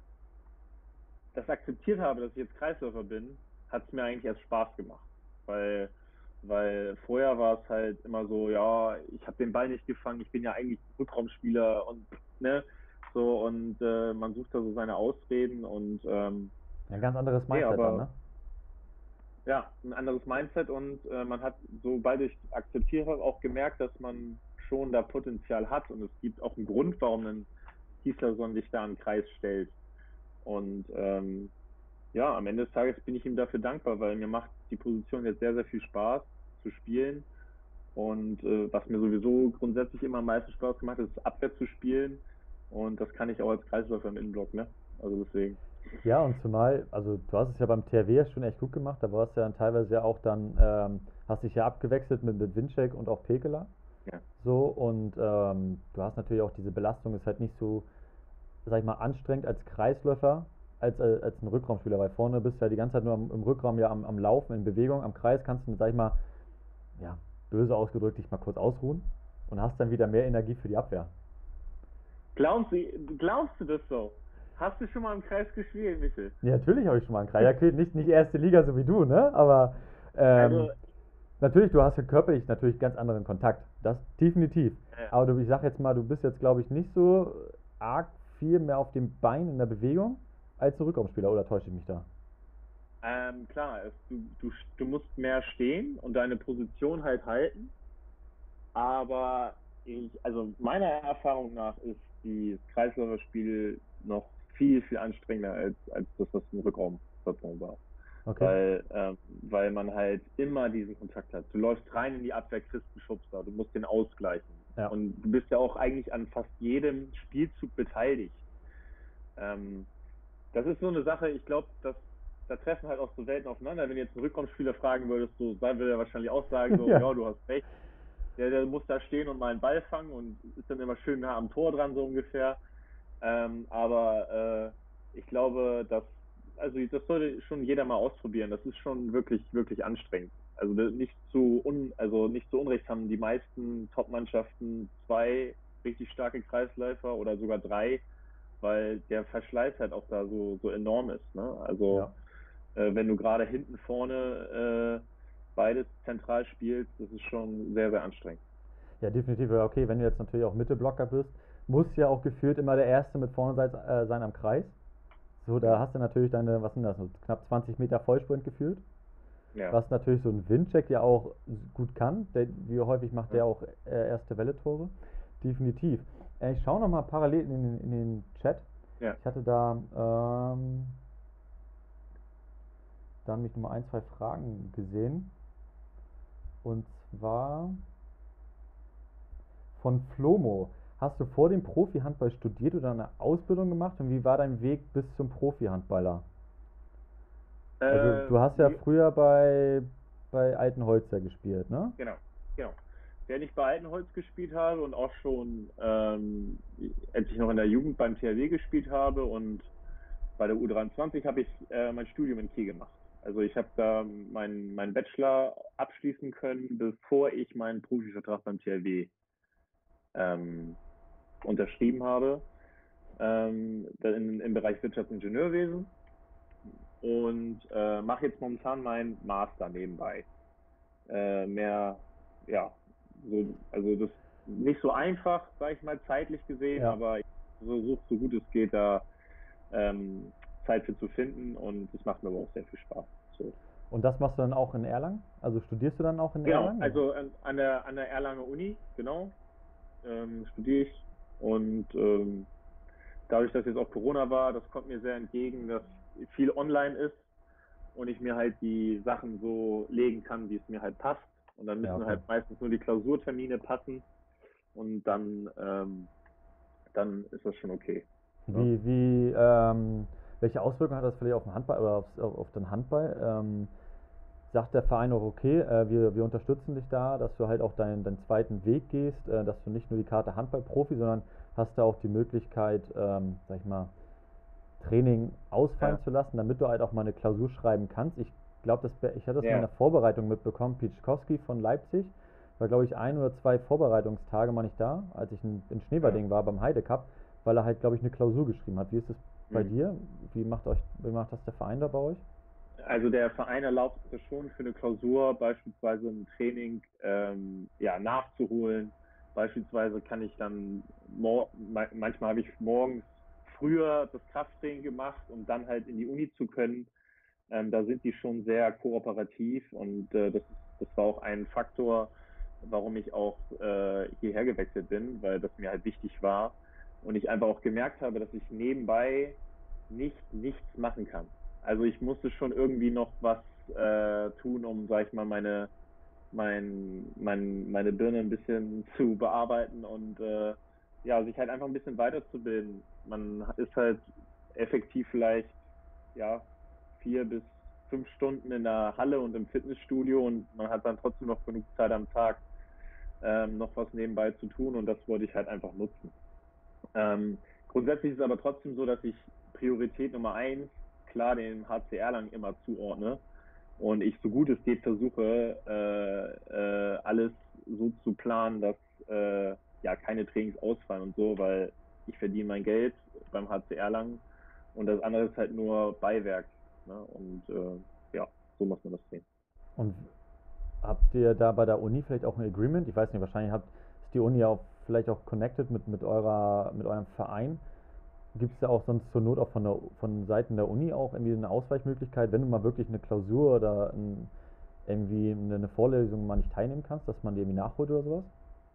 [SPEAKER 2] das akzeptiert habe, dass ich jetzt Kreisläufer bin, hat es mir eigentlich erst Spaß gemacht. Weil, weil vorher war es halt immer so, ja, ich habe den Ball nicht gefangen, ich bin ja eigentlich Rückraumspieler und ne, So, und äh, man sucht da so seine Ausreden und ähm,
[SPEAKER 1] Ja, ein ganz anderes
[SPEAKER 2] nee,
[SPEAKER 1] Mindset dann,
[SPEAKER 2] aber
[SPEAKER 1] ne?
[SPEAKER 2] ja, ein anderes Mindset und äh, man hat, sobald ich akzeptiert habe, auch gemerkt, dass man schon da Potenzial hat und es gibt auch einen Grund, warum ein Kieslason sich da einen Kreis stellt. Und ähm, ja, am Ende des Tages bin ich ihm dafür dankbar, weil mir macht die Position jetzt sehr, sehr viel Spaß zu spielen. Und äh, was mir sowieso grundsätzlich immer am meisten Spaß gemacht hat, ist abwärts zu spielen. Und das kann ich auch als Kreisläufer im Innenblock, ne? Also deswegen.
[SPEAKER 1] Ja, und zumal, also du hast es ja beim T R W ja schon echt gut gemacht, da warst du ja dann teilweise ja auch dann, ähm, hast dich ja abgewechselt mit, mit Winczek und auch Pekela.
[SPEAKER 2] Ja.
[SPEAKER 1] So, und ähm, du hast natürlich auch diese Belastung, ist halt nicht so, sag ich mal, anstrengend als Kreisläufer, als, äh, als ein Rückraumspieler, weil vorne bist du ja die ganze Zeit nur am, im Rückraum ja am, am Laufen, in Bewegung, am Kreis kannst du, sag ich mal, ja, böse ausgedrückt, dich mal kurz ausruhen und hast dann wieder mehr Energie für die Abwehr.
[SPEAKER 2] Glaubst du, glaubst du das so? Hast du schon mal im Kreis gespielt, Michel?
[SPEAKER 1] Ja, natürlich habe ich schon mal einen Kreis. Ja, okay, nicht, nicht erste Liga so wie du, ne? Aber ähm,
[SPEAKER 2] Also,
[SPEAKER 1] natürlich, du hast ja körperlich natürlich ganz anderen Kontakt. Das definitiv.
[SPEAKER 2] äh,
[SPEAKER 1] Aber du, ich sag jetzt mal, du bist jetzt, glaube ich, nicht so arg viel mehr auf dem Bein in der Bewegung als ein Rückraumspieler, oder täusche ich mich da?
[SPEAKER 2] ähm, klar, es, du, du, du musst mehr stehen und deine Position halt halten. Aber ich, also meiner Erfahrung nach ist die Kreisläuferspiel noch viel, viel anstrengender als, als das, was im Rückraum war.
[SPEAKER 1] Okay.
[SPEAKER 2] Weil, ähm, weil man halt immer diesen Kontakt hat. Du läufst rein in die Abwehr, kriegst einen Schubser, du musst den ausgleichen.
[SPEAKER 1] Ja.
[SPEAKER 2] Und du bist ja auch eigentlich an fast jedem Spielzug beteiligt. Ähm, das ist so eine Sache, ich glaube, dass da treffen halt auch so Welten aufeinander. Wenn du jetzt einen Rückraumspieler fragen würdest, so dann würde er wahrscheinlich auch sagen, so,
[SPEAKER 1] Ja.
[SPEAKER 2] ja, du hast recht. Der, der muss da stehen und mal einen Ball fangen und ist dann immer schön nah am Tor dran, so ungefähr. Ähm, aber äh, ich glaube, dass, also das sollte schon jeder mal ausprobieren. Das ist schon wirklich, wirklich anstrengend. Also nicht zu un, also nicht zu Unrecht haben die meisten Top-Mannschaften zwei richtig starke Kreisläufer oder sogar drei, weil der Verschleiß halt auch da so, so enorm ist. Ne? Also
[SPEAKER 1] Ja.
[SPEAKER 2] äh, wenn du gerade hinten vorne äh, beides zentral spielst, das ist schon sehr, sehr anstrengend.
[SPEAKER 1] Ja, definitiv. Ja, okay, wenn du jetzt natürlich auch Mittelblocker bist, muss ja auch gefühlt immer der Erste mit vorne sein, äh, sein am Kreis. So, da
[SPEAKER 2] Ja.
[SPEAKER 1] hast du natürlich deine, was sind das, so knapp zwanzig Meter Vollsprint gefühlt.
[SPEAKER 2] Ja.
[SPEAKER 1] Was natürlich so ein Wincheck ja auch gut kann. Der, wie häufig macht
[SPEAKER 2] Ja.
[SPEAKER 1] der auch äh, erste Welle-Tore? Definitiv. Äh, ich schaue nochmal parallel in den, in den Chat.
[SPEAKER 2] Ja.
[SPEAKER 1] Ich hatte da, ähm, da haben mich nochmal ein, zwei Fragen gesehen. Und zwar von Flomo. Hast du vor dem Profi-Handball studiert oder eine Ausbildung gemacht? Und wie war dein Weg bis zum Profi-Handballer? Also
[SPEAKER 2] Äh,
[SPEAKER 1] du hast ja
[SPEAKER 2] wie,
[SPEAKER 1] früher bei, bei Altenholzer gespielt, ne?
[SPEAKER 2] genau, genau. Während ich bei Altenholz gespielt habe und auch schon, ähm, als ich noch in der Jugend beim T H W gespielt habe und bei der U dreiundzwanzig habe ich äh, mein Studium in Kiel gemacht. Also ich habe da meinen mein Bachelor abschließen können, bevor ich meinen Profivertrag beim T H W ähm, unterschrieben habe, ähm, in, im Bereich Wirtschaftsingenieurwesen und äh, mache jetzt momentan meinen Master nebenbei. Äh, mehr, ja, so, also das nicht so einfach, sage ich mal, zeitlich gesehen,
[SPEAKER 1] Ja.
[SPEAKER 2] aber ich versuche so gut es geht, da ähm, Zeit für zu finden und es macht mir aber auch sehr viel Spaß. So.
[SPEAKER 1] Und das machst du dann auch in Erlangen? Also studierst du dann auch in
[SPEAKER 2] Genau,
[SPEAKER 1] Erlangen?
[SPEAKER 2] also an, an, der, an der Erlanger Uni, genau, ähm, studiere ich und ähm, dadurch, dass jetzt auch Corona war, das kommt mir sehr entgegen, dass viel online ist und ich mir halt die Sachen so legen kann, wie es mir halt passt. Und dann müssen
[SPEAKER 1] Ja, okay.
[SPEAKER 2] halt meistens nur die Klausurtermine passen und dann, ähm, dann ist das schon okay. Ja.
[SPEAKER 1] Wie, wie, ähm, welche Auswirkungen hat das vielleicht auf den Handball oder aufs, auf, auf den Handball? Ähm, sagt der Verein auch, okay, äh, wir, wir unterstützen dich da, dass du halt auch deinen, deinen zweiten Weg gehst, äh, dass du nicht nur die Karte Handballprofi, sondern hast da auch die Möglichkeit, ähm, sag ich mal, Training ausfallen
[SPEAKER 2] Ja.
[SPEAKER 1] zu lassen, damit du halt auch mal eine Klausur schreiben kannst. Ich glaube, ich hatte das
[SPEAKER 2] Ja.
[SPEAKER 1] mal in der Vorbereitung mitbekommen. Pieczkowski von Leipzig war, glaube ich, ein oder zwei Vorbereitungstage mal nicht da, als ich in, in Schneewerding
[SPEAKER 2] Ja.
[SPEAKER 1] war beim Heide Cup, weil er halt, glaube ich, eine Klausur geschrieben hat. Wie ist es bei
[SPEAKER 2] Mhm.
[SPEAKER 1] dir? Wie macht euch, wie macht das der Verein da bei euch?
[SPEAKER 2] Also der Verein erlaubt es schon für eine Klausur beispielsweise ein Training ähm, ja, nachzuholen Beispielsweise kann ich dann, mor manchmal habe ich morgens früher das Krafttraining gemacht, um dann halt in die Uni zu können. Ähm, da sind die schon sehr kooperativ und äh, das, ist, das war auch ein Faktor, warum ich auch äh, hierher gewechselt bin, weil das mir halt wichtig war und ich einfach auch gemerkt habe, dass ich nebenbei nicht nichts machen kann. Also ich musste schon irgendwie noch was äh, tun, um, sag ich mal, meine mein, mein, meine Birne ein bisschen zu bearbeiten und äh, ja, sich halt einfach ein bisschen weiterzubilden. Man ist halt effektiv vielleicht ja vier bis fünf Stunden in der Halle und im Fitnessstudio und man hat dann trotzdem noch genug Zeit am Tag, ähm, noch was nebenbei zu tun und das wollte ich halt einfach nutzen. Ähm, grundsätzlich ist es aber trotzdem so, dass ich Priorität Nummer eins klar dem H C Erlangen immer zuordne und ich so gut es geht versuche, äh, äh, alles so zu planen, dass äh, ja keine Trainings ausfallen und so, weil ich verdiene mein Geld beim H C Erlangen und das andere ist halt nur Beiwerk. Ne? Und äh, ja, so muss man das sehen.
[SPEAKER 1] Und habt ihr da bei der Uni vielleicht auch ein Agreement? Ich weiß nicht, wahrscheinlich habt, ist die Uni auch vielleicht auch connected mit, mit, eurer, mit eurem Verein. Gibt es da auch sonst zur Not auch von, der, von Seiten der Uni auch irgendwie eine Ausweichmöglichkeit, wenn du mal wirklich eine Klausur oder ein, irgendwie eine, eine Vorlesung mal nicht teilnehmen kannst, dass man die irgendwie nachholt oder sowas?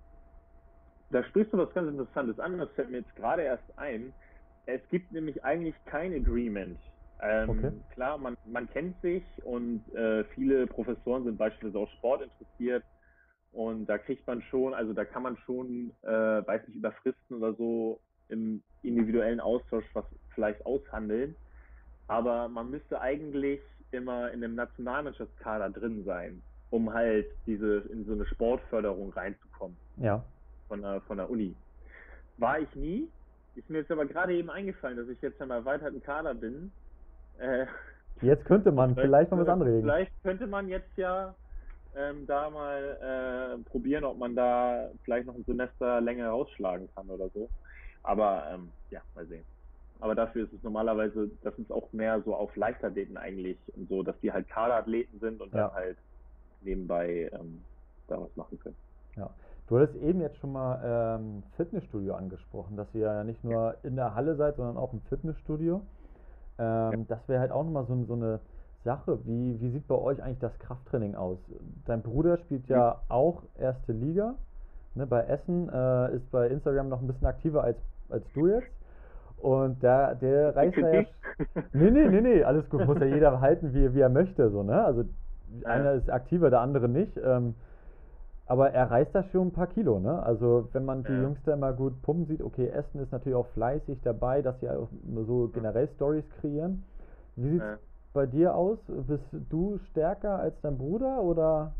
[SPEAKER 2] Da sprichst du was ganz Interessantes an, das fällt mir jetzt gerade erst ein. Es gibt nämlich eigentlich kein Agreement. Ähm,
[SPEAKER 1] Okay.
[SPEAKER 2] Klar, man, man kennt sich und äh, viele Professoren sind beispielsweise auch Sport interessiert und da kriegt man schon, also da kann man schon, äh, weiß nicht, über Fristen oder so im individuellen Austausch was vielleicht aushandeln, aber man müsste eigentlich immer in einem Nationalmannschaftskader drin sein, um halt diese in so eine Sportförderung reinzukommen
[SPEAKER 1] Ja.
[SPEAKER 2] von der, von der Uni. War ich nie, ist mir jetzt aber gerade eben eingefallen, dass ich jetzt im erweiterten Kader bin. Äh,
[SPEAKER 1] Jetzt könnte man
[SPEAKER 2] vielleicht,
[SPEAKER 1] vielleicht mal was anregen.
[SPEAKER 2] vielleicht könnte man jetzt ja ähm, da mal äh, probieren, ob man da vielleicht noch ein Semester länger rausschlagen kann oder so. Aber ähm, ja, mal sehen. Aber dafür ist es normalerweise, das ist auch mehr so auf Leichtathleten eigentlich und so, dass die halt Kaderathleten sind und
[SPEAKER 1] Ja.
[SPEAKER 2] dann halt nebenbei ähm, da was machen können.
[SPEAKER 1] Ja. Du hattest eben jetzt schon mal ähm, Fitnessstudio angesprochen, dass ihr ja nicht nur in der Halle seid, sondern auch im Fitnessstudio.
[SPEAKER 2] Ja.
[SPEAKER 1] Ähm, das wäre halt auch nochmal so, so eine Sache. Wie, wie sieht bei euch eigentlich das Krafttraining aus? Dein Bruder spielt ja auch erste Liga, ne, bei Essen, äh, ist bei Instagram noch ein bisschen aktiver als, als du jetzt. Und der, der reißt da ja. Nee, nee, nee, nee, alles gut, muss ja jeder halten, wie, wie er möchte, so, ne? Also einer ist aktiver, der andere nicht. Ähm, aber er reißt da schon ein paar Kilo, ne? Also wenn man die
[SPEAKER 2] Ja.
[SPEAKER 1] Jungs da immer gut pumpen sieht, okay, Essen ist natürlich auch fleißig dabei, dass sie auch so generell Stories kreieren. Wie sieht's
[SPEAKER 2] Ja.
[SPEAKER 1] bei dir aus? Bist du stärker als dein Bruder oder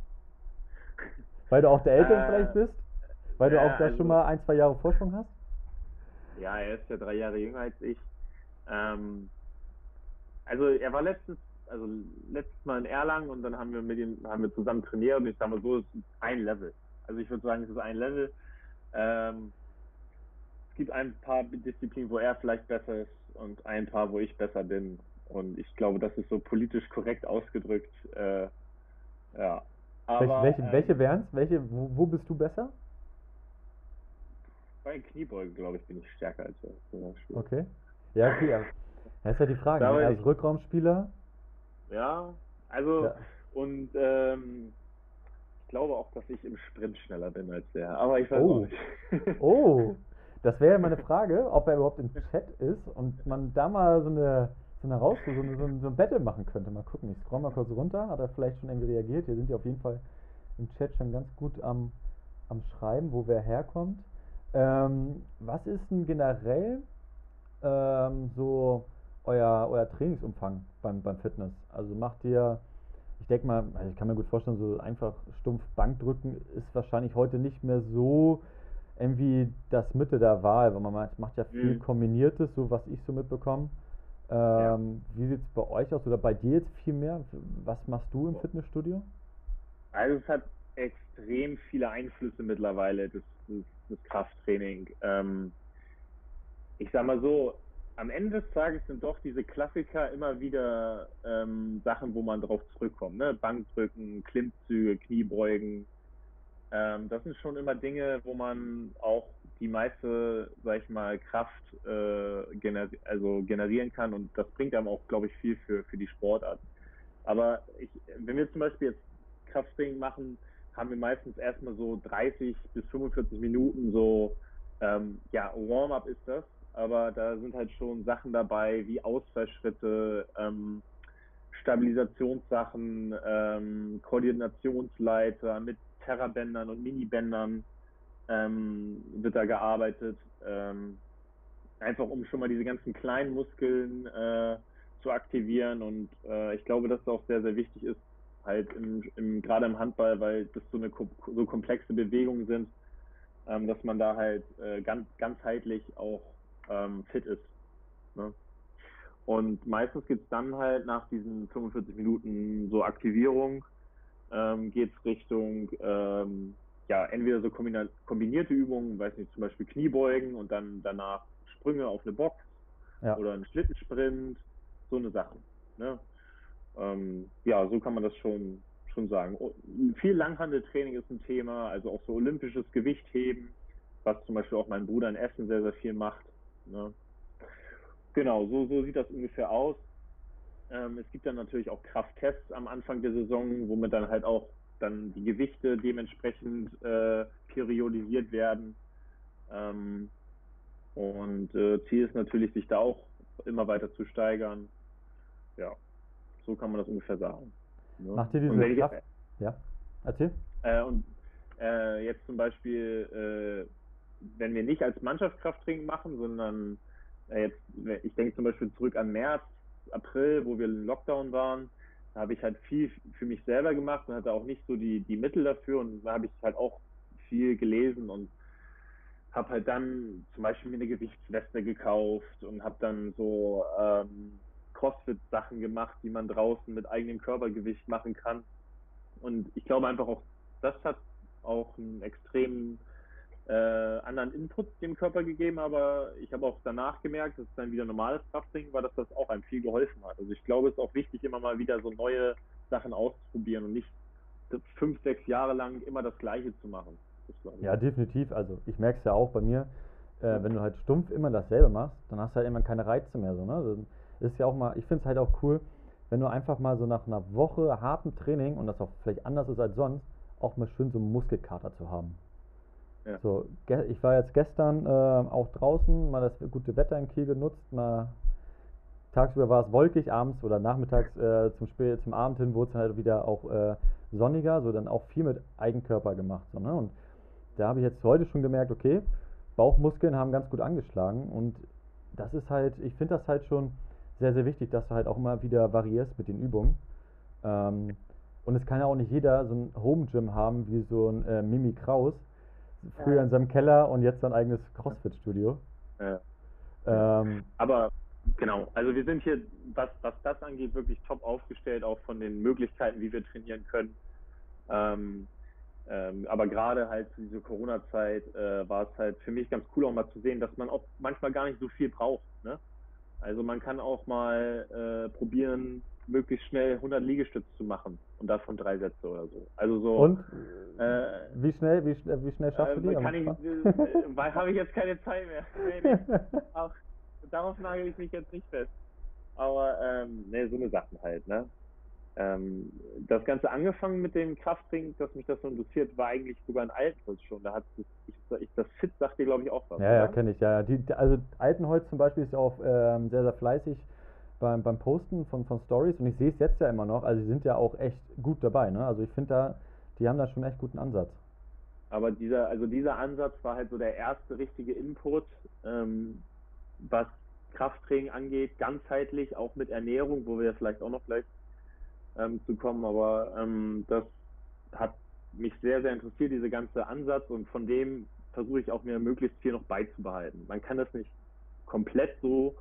[SPEAKER 1] weil du auch der Ältere
[SPEAKER 2] Äh,
[SPEAKER 1] vielleicht bist? Weil du
[SPEAKER 2] ja,
[SPEAKER 1] auch da
[SPEAKER 2] also-
[SPEAKER 1] schon mal ein, zwei Jahre Vorsprung hast?
[SPEAKER 2] Ja, er ist ja drei Jahre jünger als ich. Ähm, also er war letztes, also letztes Mal in Erlangen und dann haben wir mit ihm, haben wir zusammen trainiert und ich sage mal so, es ist ein Level. Also ich würde sagen, es ist ein Level. Ähm, es gibt ein paar Disziplinen, wo er vielleicht besser ist und ein paar, wo ich besser bin. Und ich glaube, das ist so politisch korrekt ausgedrückt. Äh, ja.
[SPEAKER 1] Welche,
[SPEAKER 2] Aber
[SPEAKER 1] welche,
[SPEAKER 2] ähm,
[SPEAKER 1] welche wären es? Welche, wo, wo bist du besser?
[SPEAKER 2] bei den Kniebeugen, glaube ich, bin ich stärker als er zum Beispiel.
[SPEAKER 1] Okay. Ja, okay, aber das ist ja die Frage.
[SPEAKER 2] Da
[SPEAKER 1] Ne?
[SPEAKER 2] bin
[SPEAKER 1] Er
[SPEAKER 2] ich-
[SPEAKER 1] ist Rückraumspieler.
[SPEAKER 2] Ja, also
[SPEAKER 1] Ja.
[SPEAKER 2] und ähm, ich glaube auch, dass ich im Sprint schneller bin als der, aber ich weiß
[SPEAKER 1] Oh.
[SPEAKER 2] auch nicht.
[SPEAKER 1] Oh, das wäre ja meine Frage, ob er überhaupt im Chat ist und man da mal so eine, so eine raus, so, eine, so, ein, so ein Battle machen könnte. Mal gucken, ich scroll mal kurz runter, hat er vielleicht schon irgendwie reagiert. Hier sind die auf jeden Fall im Chat schon ganz gut am, am Schreiben, wo wer herkommt. Ähm, was ist denn generell ähm, so euer, euer Trainingsumfang beim, beim Fitness? Also macht ihr, ich denke mal, also ich kann mir gut vorstellen, so einfach stumpf Bankdrücken ist wahrscheinlich heute nicht mehr so irgendwie das Mitte der Wahl, weil man macht macht ja viel
[SPEAKER 2] Mhm.
[SPEAKER 1] Kombiniertes, so was ich so mitbekomme.
[SPEAKER 2] Ja.
[SPEAKER 1] Ähm, wie sieht es bei euch aus oder bei dir jetzt viel mehr? Was machst du im Fitnessstudio?
[SPEAKER 2] Also es hat extrem viele Einflüsse mittlerweile, das, das, das Krafttraining. Ähm, ich sag mal so, am Ende des Tages sind doch diese Klassiker immer wieder ähm, Sachen, wo man drauf zurückkommt. Ne? Bankdrücken, Klimmzüge, Kniebeugen. Ähm, das sind schon immer Dinge, wo man auch die meiste, sag ich mal, Kraft äh, gener also generieren kann und das bringt einem auch, glaube ich, viel für, für die Sportart. Aber ich, wenn wir zum Beispiel jetzt Krafttraining machen, haben wir meistens erstmal so dreißig bis fünfundvierzig Minuten so, ähm, ja, Warm-up ist das, aber da sind halt schon Sachen dabei wie Ausfallschritte, ähm, Stabilisationssachen, ähm, Koordinationsleiter mit Terrabändern und Minibändern ähm, wird da gearbeitet. Ähm, einfach um schon mal diese ganzen kleinen Muskeln äh, zu aktivieren. Und äh, ich glaube, dass das auch sehr, sehr wichtig ist, halt im, im, gerade im Handball, weil das so eine so komplexe Bewegungen sind, ähm, dass man da halt äh, ganz ganzheitlich auch ähm, fit ist. Ne? Und meistens geht es dann halt nach diesen fünfundvierzig Minuten so Aktivierung, ähm, geht es Richtung, ähm, ja, entweder so kombinierte Übungen, weiß nicht, zum Beispiel Kniebeugen und dann danach Sprünge auf eine Box
[SPEAKER 1] Ja.
[SPEAKER 2] oder einen Schlittensprint, so eine Sache. Ne? Ähm, ja, so kann man das schon, schon sagen. Oh, viel Langhanteltraining ist ein Thema, also auch so olympisches Gewichtheben, was zum Beispiel auch mein Bruder in Essen sehr, sehr viel macht. Ne? Genau, so, so sieht das ungefähr aus. Ähm, es gibt dann natürlich auch Krafttests am Anfang der Saison, womit dann halt auch dann die Gewichte dementsprechend äh, periodisiert werden. Ähm, und äh, Ziel ist natürlich, sich da auch immer weiter zu steigern. Ja, so kann man das ungefähr sagen. Ne?
[SPEAKER 1] Macht ihr
[SPEAKER 2] Und
[SPEAKER 1] diese
[SPEAKER 2] wenn ich
[SPEAKER 1] Kraft? Ja, erzähl.
[SPEAKER 2] äh, und äh, jetzt zum Beispiel, äh, wenn wir nicht als Mannschaftskrafttraining machen, sondern äh, jetzt, ich denke zum Beispiel zurück an März, April, wo wir im Lockdown waren, da habe ich halt viel für mich selber gemacht und hatte auch nicht so die, die Mittel dafür und da habe ich halt auch viel gelesen und habe halt dann zum Beispiel mir eine Gewichtsweste gekauft und habe dann so ähm, CrossFit-Sachen gemacht, die man draußen mit eigenem Körpergewicht machen kann. Und ich glaube einfach auch, das hat auch einen extremen äh, anderen Input dem Körper gegeben, aber ich habe auch danach gemerkt, dass es dann wieder normales Krafttraining war, dass das auch einem viel geholfen hat. Also ich glaube, es ist auch wichtig, immer mal wieder so neue Sachen auszuprobieren und nicht fünf, sechs Jahre lang immer das Gleiche zu machen. Das glaube ich.
[SPEAKER 1] Ja, definitiv. Also ich merke es ja auch bei mir, äh,
[SPEAKER 2] Ja.
[SPEAKER 1] wenn du halt stumpf immer dasselbe machst, dann hast du halt irgendwann keine Reize mehr. So, ne? Dann ist ja auch mal, ich finde es halt auch cool, wenn du einfach mal so nach einer Woche hartem Training und das auch vielleicht anders ist als sonst, auch mal schön so einen Muskelkater zu haben.
[SPEAKER 2] Ja.
[SPEAKER 1] So, ge- ich war jetzt gestern äh, auch draußen, mal das gute Wetter in Kiel genutzt, mal tagsüber war es wolkig, abends oder nachmittags äh, zum Spiel, zum Abend hin wurde es dann halt wieder auch äh, sonniger, so dann auch viel mit Eigenkörper gemacht. So, ne? Und da habe ich jetzt heute schon gemerkt, okay, Bauchmuskeln haben ganz gut angeschlagen und das ist halt, ich finde das halt schon sehr, sehr wichtig, dass du halt auch immer wieder variierst mit den Übungen. Ähm, und es kann ja auch nicht jeder so ein Home Gym haben wie so ein äh, Mimi Kraus, früher in seinem Keller und jetzt sein eigenes CrossFit-Studio.
[SPEAKER 2] Ja. Ja.
[SPEAKER 1] Ähm,
[SPEAKER 2] Aber genau, also wir sind hier, was, was das angeht, wirklich top aufgestellt, auch von den Möglichkeiten, wie wir trainieren können. Ähm, ähm, aber gerade halt zu dieser Corona-Zeit äh, war es halt für mich ganz cool auch mal zu sehen, dass man auch manchmal gar nicht so viel braucht. Ne? Also man kann auch mal äh, probieren, möglichst schnell hundert Liegestütze zu machen und davon drei Sätze oder so. Also so,
[SPEAKER 1] und
[SPEAKER 2] äh,
[SPEAKER 1] wie schnell, wie, schn- wie schnell schaffst du die?
[SPEAKER 2] äh,
[SPEAKER 1] Am
[SPEAKER 2] kann ich,
[SPEAKER 1] Anfang?
[SPEAKER 2] äh, weil habe ich jetzt keine Zeit mehr. Nee, nee. Auch, darauf nagel ich mich jetzt nicht fest. Aber ähm, ne, so eine Sachen halt, ne? Ähm, das Ganze angefangen mit dem Krafttraining, dass mich das so interessiert, war eigentlich sogar in Altenholz schon. Da hat das, ich, ich, das Fit sagt dir, glaube ich, auch was,
[SPEAKER 1] Ja, ja,
[SPEAKER 2] oder?
[SPEAKER 1] kenne ich, ja. ja. Die, also Altenholz zum Beispiel ist ja auch ähm, sehr, sehr fleißig beim, beim Posten von, von Stories und ich sehe es jetzt ja immer noch. Also sie sind ja auch echt gut dabei, ne? Also ich finde da, die haben da schon echt guten Ansatz.
[SPEAKER 2] Aber dieser, also dieser Ansatz war halt so der erste richtige Input, ähm, was Krafttraining angeht, ganzheitlich, auch mit Ernährung, wo wir vielleicht auch noch gleich ähm, zu kommen. Aber ähm, das hat mich sehr, sehr interessiert, dieser ganze Ansatz und von dem versuche ich auch mir möglichst viel noch beizubehalten. Man kann das nicht komplett so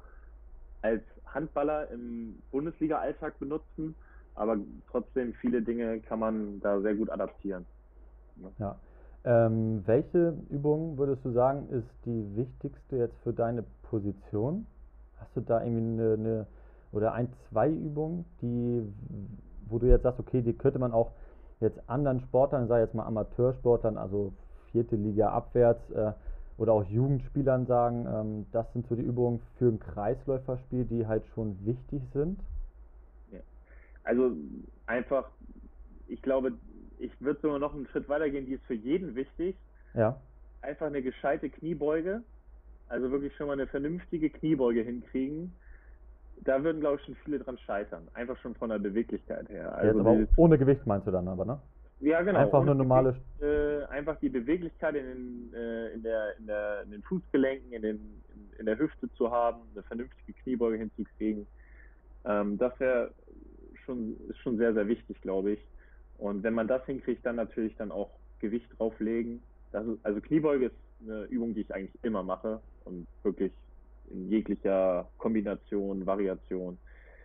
[SPEAKER 2] als Handballer im Bundesliga-Alltag benutzen, aber trotzdem viele Dinge kann man da sehr gut adaptieren. Ne?
[SPEAKER 1] Ja. Ähm, welche Übung würdest du sagen, ist die wichtigste jetzt für deine Position? Hast du da irgendwie eine, eine oder ein, zwei Übungen, die, wo du jetzt sagst, okay, die könnte man auch jetzt anderen Sportlern, sei jetzt mal Amateursportlern, also vierte Liga abwärts, äh, oder auch Jugendspielern sagen, ähm, das sind so die Übungen für ein Kreisläuferspiel, die halt schon wichtig sind?
[SPEAKER 2] Ja. Also einfach, ich glaube, ich würde sogar noch einen Schritt weitergehen, die ist für jeden wichtig.
[SPEAKER 1] Ja,
[SPEAKER 2] Einfach eine gescheite Kniebeuge, also wirklich schon mal eine vernünftige Kniebeuge hinkriegen. Da würden, glaube ich, schon viele dran scheitern. Einfach schon von der Beweglichkeit her.
[SPEAKER 1] jetzt
[SPEAKER 2] Also
[SPEAKER 1] aber
[SPEAKER 2] dieses,
[SPEAKER 1] ohne Gewicht meinst du dann aber, ne?
[SPEAKER 2] ja genau,
[SPEAKER 1] Einfach
[SPEAKER 2] ohne
[SPEAKER 1] eine
[SPEAKER 2] Gewicht,
[SPEAKER 1] normale,
[SPEAKER 2] äh, einfach die Beweglichkeit in den, äh, in der, in der, in den Fußgelenken, in den, in, in der Hüfte zu haben, eine vernünftige Kniebeuge hinzukriegen. Ähm, das wäre schon, ist schon sehr, sehr wichtig, glaube ich. Und wenn man das hinkriegt, dann natürlich dann auch Gewicht drauflegen. Das ist, also Kniebeuge ist eine Übung, die ich eigentlich immer mache und wirklich in jeglicher Kombination, Variation.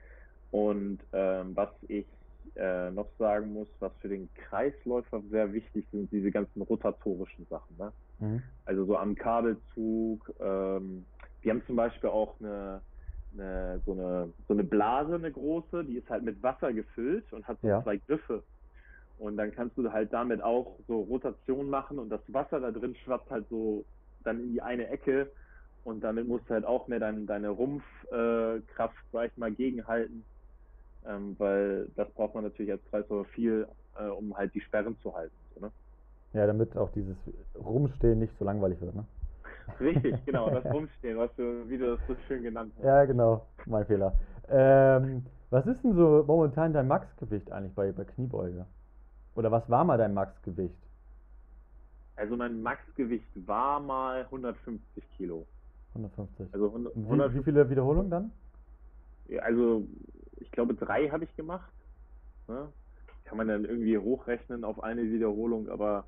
[SPEAKER 2] Und ähm, was ich äh, noch sagen muss, was für den Kreisläufer sehr wichtig sind, diese ganzen rotatorischen Sachen. Ne?
[SPEAKER 1] mhm.
[SPEAKER 2] Also so am Kabelzug. Ähm, wir haben zum Beispiel auch eine, eine, so eine, so eine Blase, eine große, die ist halt mit Wasser gefüllt und hat so
[SPEAKER 1] Ja.
[SPEAKER 2] zwei Griffe. Und dann kannst du halt damit auch so Rotation machen und das Wasser da drin schwappt halt so dann in die eine Ecke und damit musst du halt auch mehr dein, deine Rumpfkraft, äh, Kraft, sag ich mal, gegenhalten, ähm, weil das braucht man natürlich als Kreisläufer viel, äh, um halt die Sperren zu halten. So, ne?
[SPEAKER 1] Ja, damit auch dieses Rumstehen nicht so langweilig wird, ne?
[SPEAKER 2] Richtig, genau, das Rumstehen, was du, wie du das so schön genannt hast.
[SPEAKER 1] Ja, genau, mein Fehler. Ähm, was ist denn so momentan dein Maxgewicht eigentlich bei, bei Kniebeuge? Oder was war mal dein Maxgewicht?
[SPEAKER 2] Also mein Maxgewicht war mal hundertfünfzig Kilo.
[SPEAKER 1] hundertfünfzig.
[SPEAKER 2] Also
[SPEAKER 1] Und wie, wie
[SPEAKER 2] hundertfünfzig,
[SPEAKER 1] viele Wiederholungen dann?
[SPEAKER 2] also ich glaube drei habe ich gemacht. Ne? Kann man dann irgendwie hochrechnen auf eine Wiederholung, aber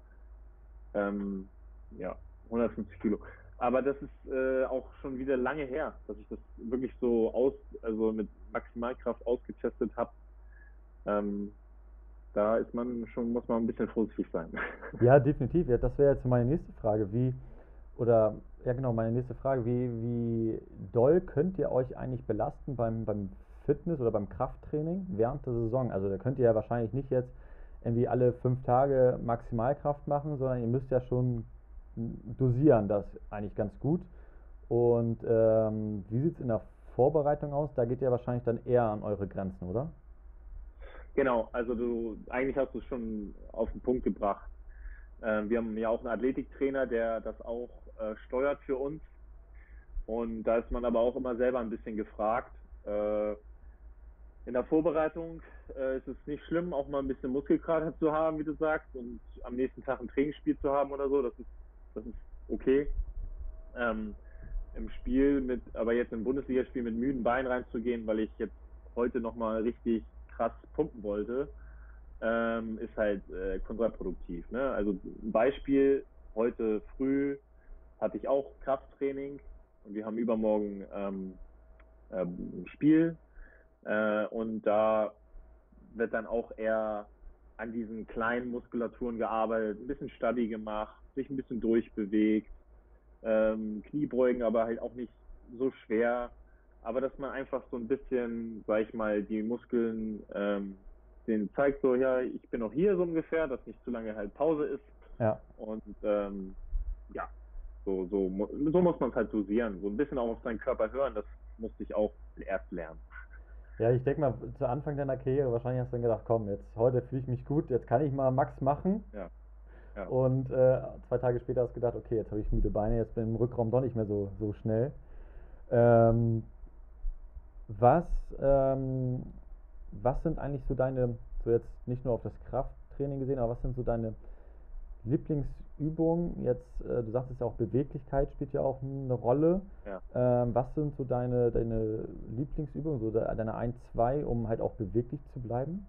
[SPEAKER 2] ähm, ja, hundertfünfzig Kilo. Aber das ist äh, auch schon wieder lange her, dass ich das wirklich so aus, also mit Maximalkraft ausgetestet habe. Ähm, da ist man schon, muss man ein bisschen vorsichtig sein.
[SPEAKER 1] Ja, definitiv. Ja, das wäre jetzt meine nächste Frage. Wie, oder, ja genau, meine nächste Frage. Wie, wie doll könnt ihr euch eigentlich belasten beim, beim Fitness oder beim Krafttraining während der Saison? Also da könnt ihr ja wahrscheinlich nicht jetzt irgendwie alle fünf Tage Maximalkraft machen, sondern ihr müsst ja schon dosieren das eigentlich ganz gut. Und ähm, wie sieht es in der Vorbereitung aus? Da geht ihr wahrscheinlich dann eher an eure Grenzen, oder?
[SPEAKER 2] Genau, also du, eigentlich hast du es schon auf den Punkt gebracht. Ähm, wir haben ja auch einen Athletiktrainer, der das auch äh, steuert für uns. Und da ist man aber auch immer selber ein bisschen gefragt. Äh, in der Vorbereitung äh, ist es nicht schlimm, auch mal ein bisschen Muskelkater zu haben, wie du sagst, und am nächsten Tag ein Trainingsspiel zu haben oder so. Das ist, das ist okay. Ähm, Im Spiel mit, aber jetzt im Bundesligaspiel mit müden Beinen reinzugehen, weil ich jetzt heute nochmal richtig krass pumpen wollte, ähm, ist halt äh, kontraproduktiv. Ne? Also ein Beispiel, heute früh hatte ich auch Krafttraining und wir haben übermorgen ähm, ähm, ein Spiel äh, und da wird dann auch eher an diesen kleinen Muskulaturen gearbeitet, ein bisschen Stabi gemacht, sich ein bisschen durchbewegt, ähm, Kniebeugen, aber halt auch nicht so schwer, aber dass man einfach so ein bisschen, sag ich mal, die Muskeln ähm, denen zeigt, so, ja, ich bin noch hier so ungefähr, dass nicht zu lange halt Pause ist
[SPEAKER 1] Ja.
[SPEAKER 2] und ähm, ja, so, so, so muss man es halt dosieren, so ein bisschen auch auf seinen Körper hören, das musste ich auch erst lernen.
[SPEAKER 1] Ja, ich denke mal, zu Anfang deiner Karriere wahrscheinlich hast du dann gedacht, komm, jetzt heute fühle ich mich gut, jetzt kann ich mal Max machen.
[SPEAKER 2] Ja, ja.
[SPEAKER 1] Und äh, zwei Tage später hast du gedacht, okay, jetzt habe ich müde Beine, jetzt bin ich im Rückraum doch nicht mehr so, so schnell. Ähm, was, ähm, was sind eigentlich so deine, so jetzt nicht nur auf das Krafttraining gesehen, aber was sind so deine Lieblingsübungen? Jetzt, äh, du sagtest ja auch, Beweglichkeit spielt ja auch eine Rolle.
[SPEAKER 2] Ja.
[SPEAKER 1] Ähm, was sind so deine, deine Lieblingsübungen, so de- deine ein, zwei, um halt auch beweglich zu bleiben?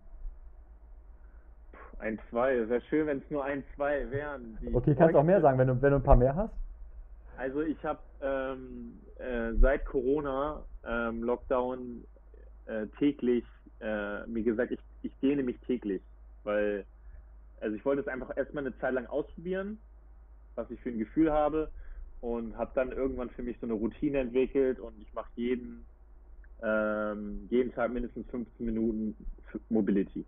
[SPEAKER 2] Ein, zwei, wäre schön, wenn es nur ein, zwei wären, die ich
[SPEAKER 1] Okay, kannst auch mehr
[SPEAKER 2] bräuchte.
[SPEAKER 1] sagen, wenn du, wenn du ein paar mehr hast.
[SPEAKER 2] Also ich habe ähm, äh, seit Corona, ähm, Lockdown, äh, täglich äh, mir gesagt, ich, ich dehne mich täglich, weil, also ich wollte es einfach erstmal eine Zeit lang ausprobieren, was ich für ein Gefühl habe und habe dann irgendwann für mich so eine Routine entwickelt und ich mache jeden, ähm, jeden Tag mindestens fünfzehn Minuten Mobility.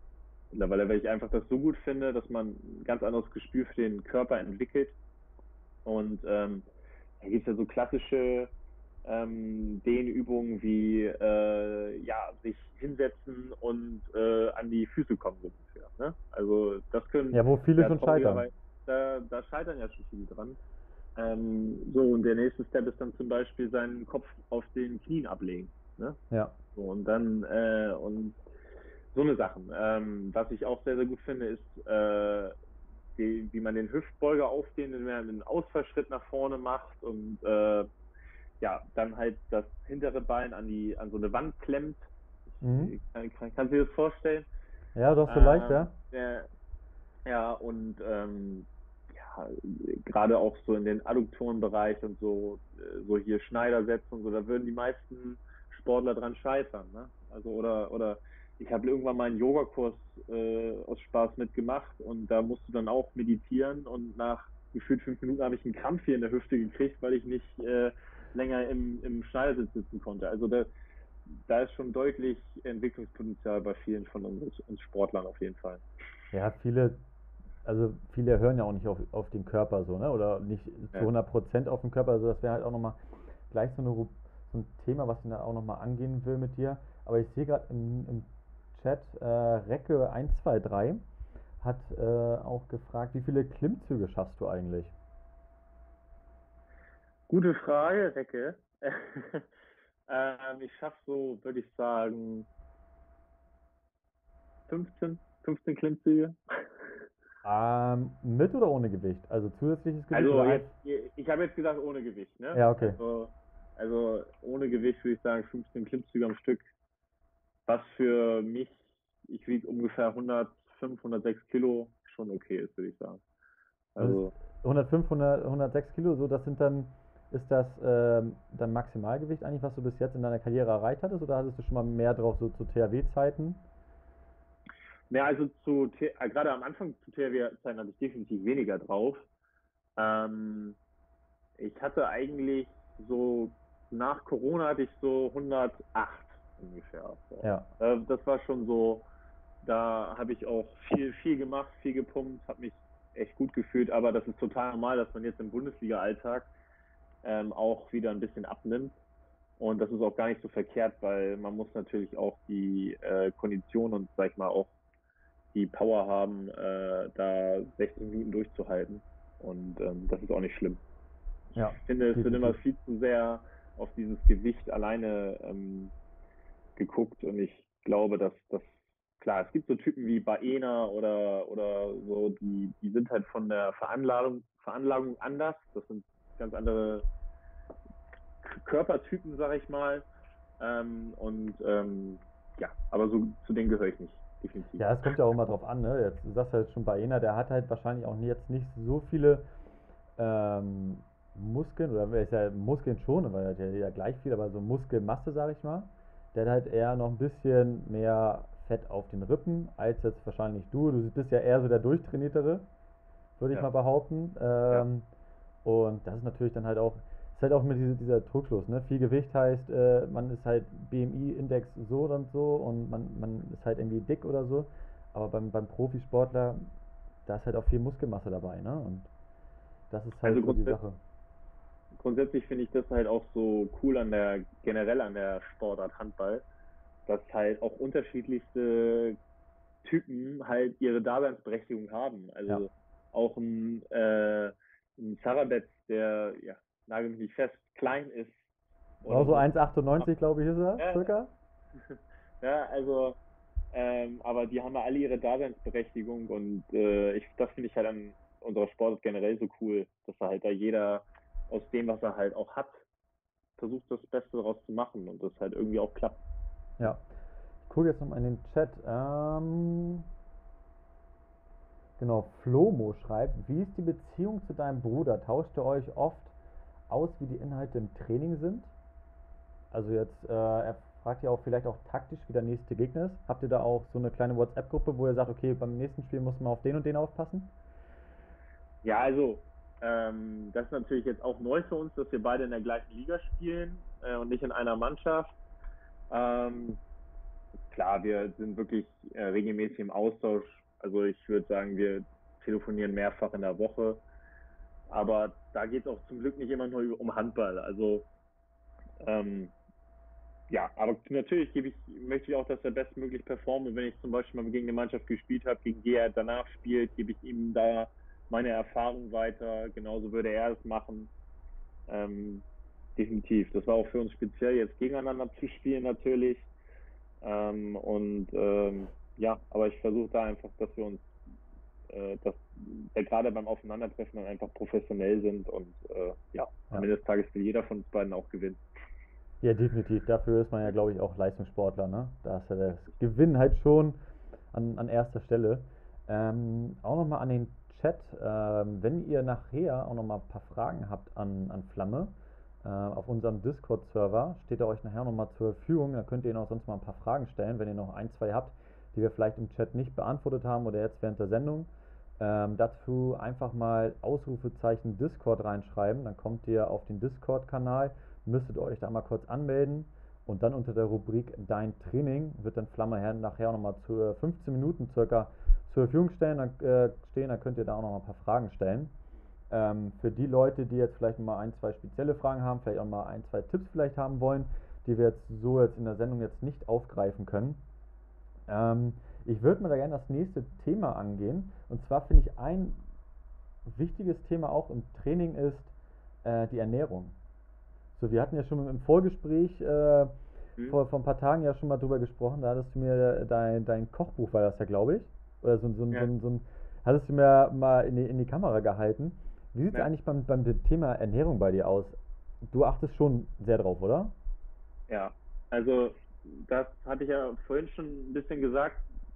[SPEAKER 2] mittlerweile, weil ich einfach das so gut finde, dass man ein ganz anderes Gespür für den Körper entwickelt. Und ähm, da gibt es ja so klassische ähm, Dehnübungen wie äh, ja, sich hinsetzen und äh, an die Füße kommen so ungefähr. Ne? Also das können
[SPEAKER 1] Ja, wo viele
[SPEAKER 2] ja
[SPEAKER 1] schon scheitern.
[SPEAKER 2] traurigerweise, da, da scheitern ja schon viele dran. Ähm, so, und der nächste Step ist dann zum Beispiel seinen Kopf auf den Knien ablegen. Ne?
[SPEAKER 1] Ja.
[SPEAKER 2] So, und dann, äh, und so eine Sachen. Ähm, was ich auch sehr, sehr gut finde, ist, äh, die, wie man den Hüftbeuger aufdehnt, wenn man einen Ausfallschritt nach vorne macht und äh, ja, dann halt das hintere Bein an die, an so eine Wand klemmt.
[SPEAKER 1] Mhm.
[SPEAKER 2] Ich, kann, kann, kannst du dir das vorstellen?
[SPEAKER 1] Ja, doch so leicht,
[SPEAKER 2] Ähm,
[SPEAKER 1] ja.
[SPEAKER 2] ja, ja, und ähm, ja, gerade auch so in den Adduktorenbereich und so, äh, so hier Schneidersätze und so, da würden die meisten Sportler dran scheitern, ne? Also oder oder ich habe irgendwann mal einen Yogakurs äh, aus Spaß mitgemacht und da musst du dann auch meditieren und nach gefühlt fünf Minuten habe ich einen Krampf hier in der Hüfte gekriegt, weil ich nicht äh, länger im, im Schneidersitz sitzen konnte. Also da, da ist schon deutlich Entwicklungspotenzial bei vielen von uns, uns Sportlern auf jeden Fall.
[SPEAKER 1] Ja, viele, also viele hören ja auch nicht auf, auf den Körper so, ne? Oder nicht zu
[SPEAKER 2] Ja.
[SPEAKER 1] hundert Prozent auf den Körper. Also das wäre halt auch nochmal gleich so, eine, Ru- so ein Thema, was ich da auch nochmal angehen will mit dir. Aber ich sehe gerade im, im Chat, äh, Recke eins zwei drei hat äh, auch gefragt, wie viele Klimmzüge schaffst du eigentlich?
[SPEAKER 2] Gute Frage, Recke. ähm, ich schaffe so, würde ich sagen, fünfzehn, fünfzehn Klimmzüge.
[SPEAKER 1] Ähm, mit oder ohne Gewicht? Also zusätzliches Gewicht
[SPEAKER 2] Also
[SPEAKER 1] oder ein...
[SPEAKER 2] jetzt, ich habe jetzt gesagt ohne Gewicht, ne?
[SPEAKER 1] Ja, okay.
[SPEAKER 2] Also, also ohne Gewicht würde ich sagen fünfzehn Klimmzüge am Stück, was für mich, ich wiege ungefähr hundertfünf, hundertsechs Kilo, schon okay ist, würde ich sagen.
[SPEAKER 1] Das ist
[SPEAKER 2] Also
[SPEAKER 1] hundertfünf, hundert, hundertsechs Kilo, so das sind dann, ist das ähm, dein Maximalgewicht eigentlich, was du bis jetzt in deiner Karriere erreicht hattest, oder hattest du schon mal mehr drauf, so zu T H W-Zeiten?
[SPEAKER 2] ja, also zu, T- äh, gerade am Anfang zu T H W-Zeiten hatte ich definitiv weniger drauf. Ähm, ich hatte eigentlich so, nach Corona hatte ich so hundertacht ungefähr. So.
[SPEAKER 1] Ja,
[SPEAKER 2] Äh, das war schon so, da habe ich auch viel, viel gemacht, viel gepumpt, habe mich echt gut gefühlt, aber das ist total normal, dass man jetzt im Bundesliga-Alltag ähm, auch wieder ein bisschen abnimmt. Und das ist auch gar nicht so verkehrt, weil man muss natürlich auch die äh, Kondition und, sag ich mal, auch die Power haben, äh, da sechzig Minuten durchzuhalten. Und ähm, das ist auch nicht schlimm. Ich
[SPEAKER 1] ja,
[SPEAKER 2] finde, es wird immer
[SPEAKER 1] definitiv.
[SPEAKER 2] viel zu sehr auf dieses Gewicht alleine ähm, geguckt und ich glaube, dass das, klar, es gibt so Typen wie Baena oder oder so, die, die sind halt von der Veranlagung, Veranlagung anders. Das sind ganz andere Körpertypen, sag ich mal. Ähm, und ähm, ja, aber so zu denen gehöre ich nicht, definitiv.
[SPEAKER 1] Ja, es kommt ja auch immer drauf an, ne? Jetzt, du sagst ja jetzt schon bei Ena, der hat halt wahrscheinlich auch jetzt nicht so viele ähm, Muskeln, oder ist ja Muskeln schon, weil er hat ja jeder gleich viel, aber so Muskelmasse, sag ich mal. Der hat halt eher noch ein bisschen mehr Fett auf den Rippen, als jetzt wahrscheinlich du. Du bist ja eher so der Durchtrainiertere, würde ich
[SPEAKER 2] Ja,
[SPEAKER 1] mal behaupten.
[SPEAKER 2] ja,
[SPEAKER 1] Ähm, und das ist natürlich dann halt auch, ist halt auch mit dieser, dieser Trugschluss, ne? Viel Gewicht heißt, äh, man ist halt B M I-Index so und so und man, man ist halt irgendwie dick oder so. Aber beim, beim Profisportler, da ist halt auch viel Muskelmasse dabei, ne? Und das ist halt
[SPEAKER 2] also
[SPEAKER 1] so die
[SPEAKER 2] grundsätzlich
[SPEAKER 1] Sache.
[SPEAKER 2] grundsätzlich finde ich das halt auch so cool an der, generell an der Sportart Handball, dass halt auch unterschiedlichste Typen halt ihre Daseinsberechtigung haben.
[SPEAKER 1] Ja.
[SPEAKER 2] Also auch ein, äh, ein Sarabetz, der, ja, nagel mich nicht fest, klein ist
[SPEAKER 1] Auch
[SPEAKER 2] oder
[SPEAKER 1] so
[SPEAKER 2] so.
[SPEAKER 1] eins achtundneunzig, glaube ich, ist er,
[SPEAKER 2] Ja,
[SPEAKER 1] circa.
[SPEAKER 2] ja, also, ähm, aber die haben ja alle ihre Daseinsberechtigung und äh, ich, das finde ich halt an unserer Sportart generell so cool, dass da halt da jeder aus dem, was er halt auch hat, versucht das Beste daraus zu machen und das halt irgendwie auch klappt.
[SPEAKER 1] Ja. Ich gucke jetzt nochmal in den Chat. Ähm, genau, Flomo schreibt, wie ist die Beziehung zu deinem Bruder? Tauscht ihr euch oft aus, wie die Inhalte im Training sind? Also jetzt, äh, er fragt ja auch vielleicht auch taktisch, wie der nächste Gegner ist. Habt ihr da auch so eine kleine WhatsApp-Gruppe, wo ihr sagt, okay, beim nächsten Spiel muss man auf den und den aufpassen?
[SPEAKER 2] Ja, also, ähm, das ist natürlich jetzt auch neu für uns, dass wir beide in der gleichen Liga spielen äh, und nicht in einer Mannschaft. Ähm, klar, wir sind wirklich äh, regelmäßig im Austausch. Also ich würde sagen, wir telefonieren mehrfach in der Woche. Aber da geht es auch zum Glück nicht immer nur um Handball. Also ähm, ja, aber natürlich gebe ich, möchte ich auch, dass er bestmöglich performt. Und wenn ich zum Beispiel mal gegen eine Mannschaft gespielt habe, gegen die er danach spielt, gebe ich ihm da meine Erfahrung weiter. Genauso würde er es machen. Ähm, definitiv. Das war auch für uns speziell, jetzt gegeneinander zu spielen natürlich. Ähm, und ähm, ja, aber ich versuche da einfach, dass wir uns, äh, dass wir gerade beim Aufeinandertreffen dann einfach professionell sind und äh, ja, am
[SPEAKER 1] Ja.
[SPEAKER 2] Ende des Tages will jeder von uns beiden auch gewinnen.
[SPEAKER 1] Ja, definitiv. Dafür ist man ja, glaube ich, auch Leistungssportler, ne? Da ist ja das Gewinn halt schon an, an erster Stelle. Ähm, auch nochmal an den Chat, ähm, wenn ihr nachher auch nochmal ein paar Fragen habt an, an Flamme, äh, auf unserem Discord-Server steht er euch nachher nochmal zur Verfügung. Da könnt ihr noch sonst mal ein paar Fragen stellen, wenn ihr noch ein, zwei habt, die wir vielleicht im Chat nicht beantwortet haben oder jetzt während der Sendung. Ähm, dazu einfach mal Ausrufezeichen Discord reinschreiben, dann kommt ihr auf den Discord-Kanal, müsstet euch da mal kurz anmelden und dann unter der Rubrik Dein Training wird dann Flamme nachher nochmal zu fünfzehn Minuten circa zur Verfügung stellen, dann, äh, stehen, dann könnt ihr da auch noch mal ein paar Fragen stellen. Ähm, für die Leute, die jetzt vielleicht mal ein, zwei spezielle Fragen haben, vielleicht auch mal ein, zwei Tipps vielleicht haben wollen, die wir jetzt so jetzt in der Sendung jetzt nicht aufgreifen können. Ähm, ich würde mal da gerne das nächste Thema angehen. Und zwar finde ich ein wichtiges Thema auch im Training ist äh, die Ernährung. So, wir hatten ja schon im Vorgespräch äh,
[SPEAKER 2] Hm?
[SPEAKER 1] vor, vor ein paar Tagen ja schon mal drüber gesprochen. Da hattest du mir dein, dein Kochbuch, war das ja, glaube ich. Oder so, so,
[SPEAKER 2] Ja.
[SPEAKER 1] so, so, so ein, hattest du mir mal in die, in die Kamera gehalten. Wie sieht es
[SPEAKER 2] Ja.
[SPEAKER 1] eigentlich beim, beim Thema Ernährung bei dir aus? Du achtest schon sehr drauf, oder?
[SPEAKER 2] Ja, also das hatte ich ja vorhin schon ein bisschen gesagt.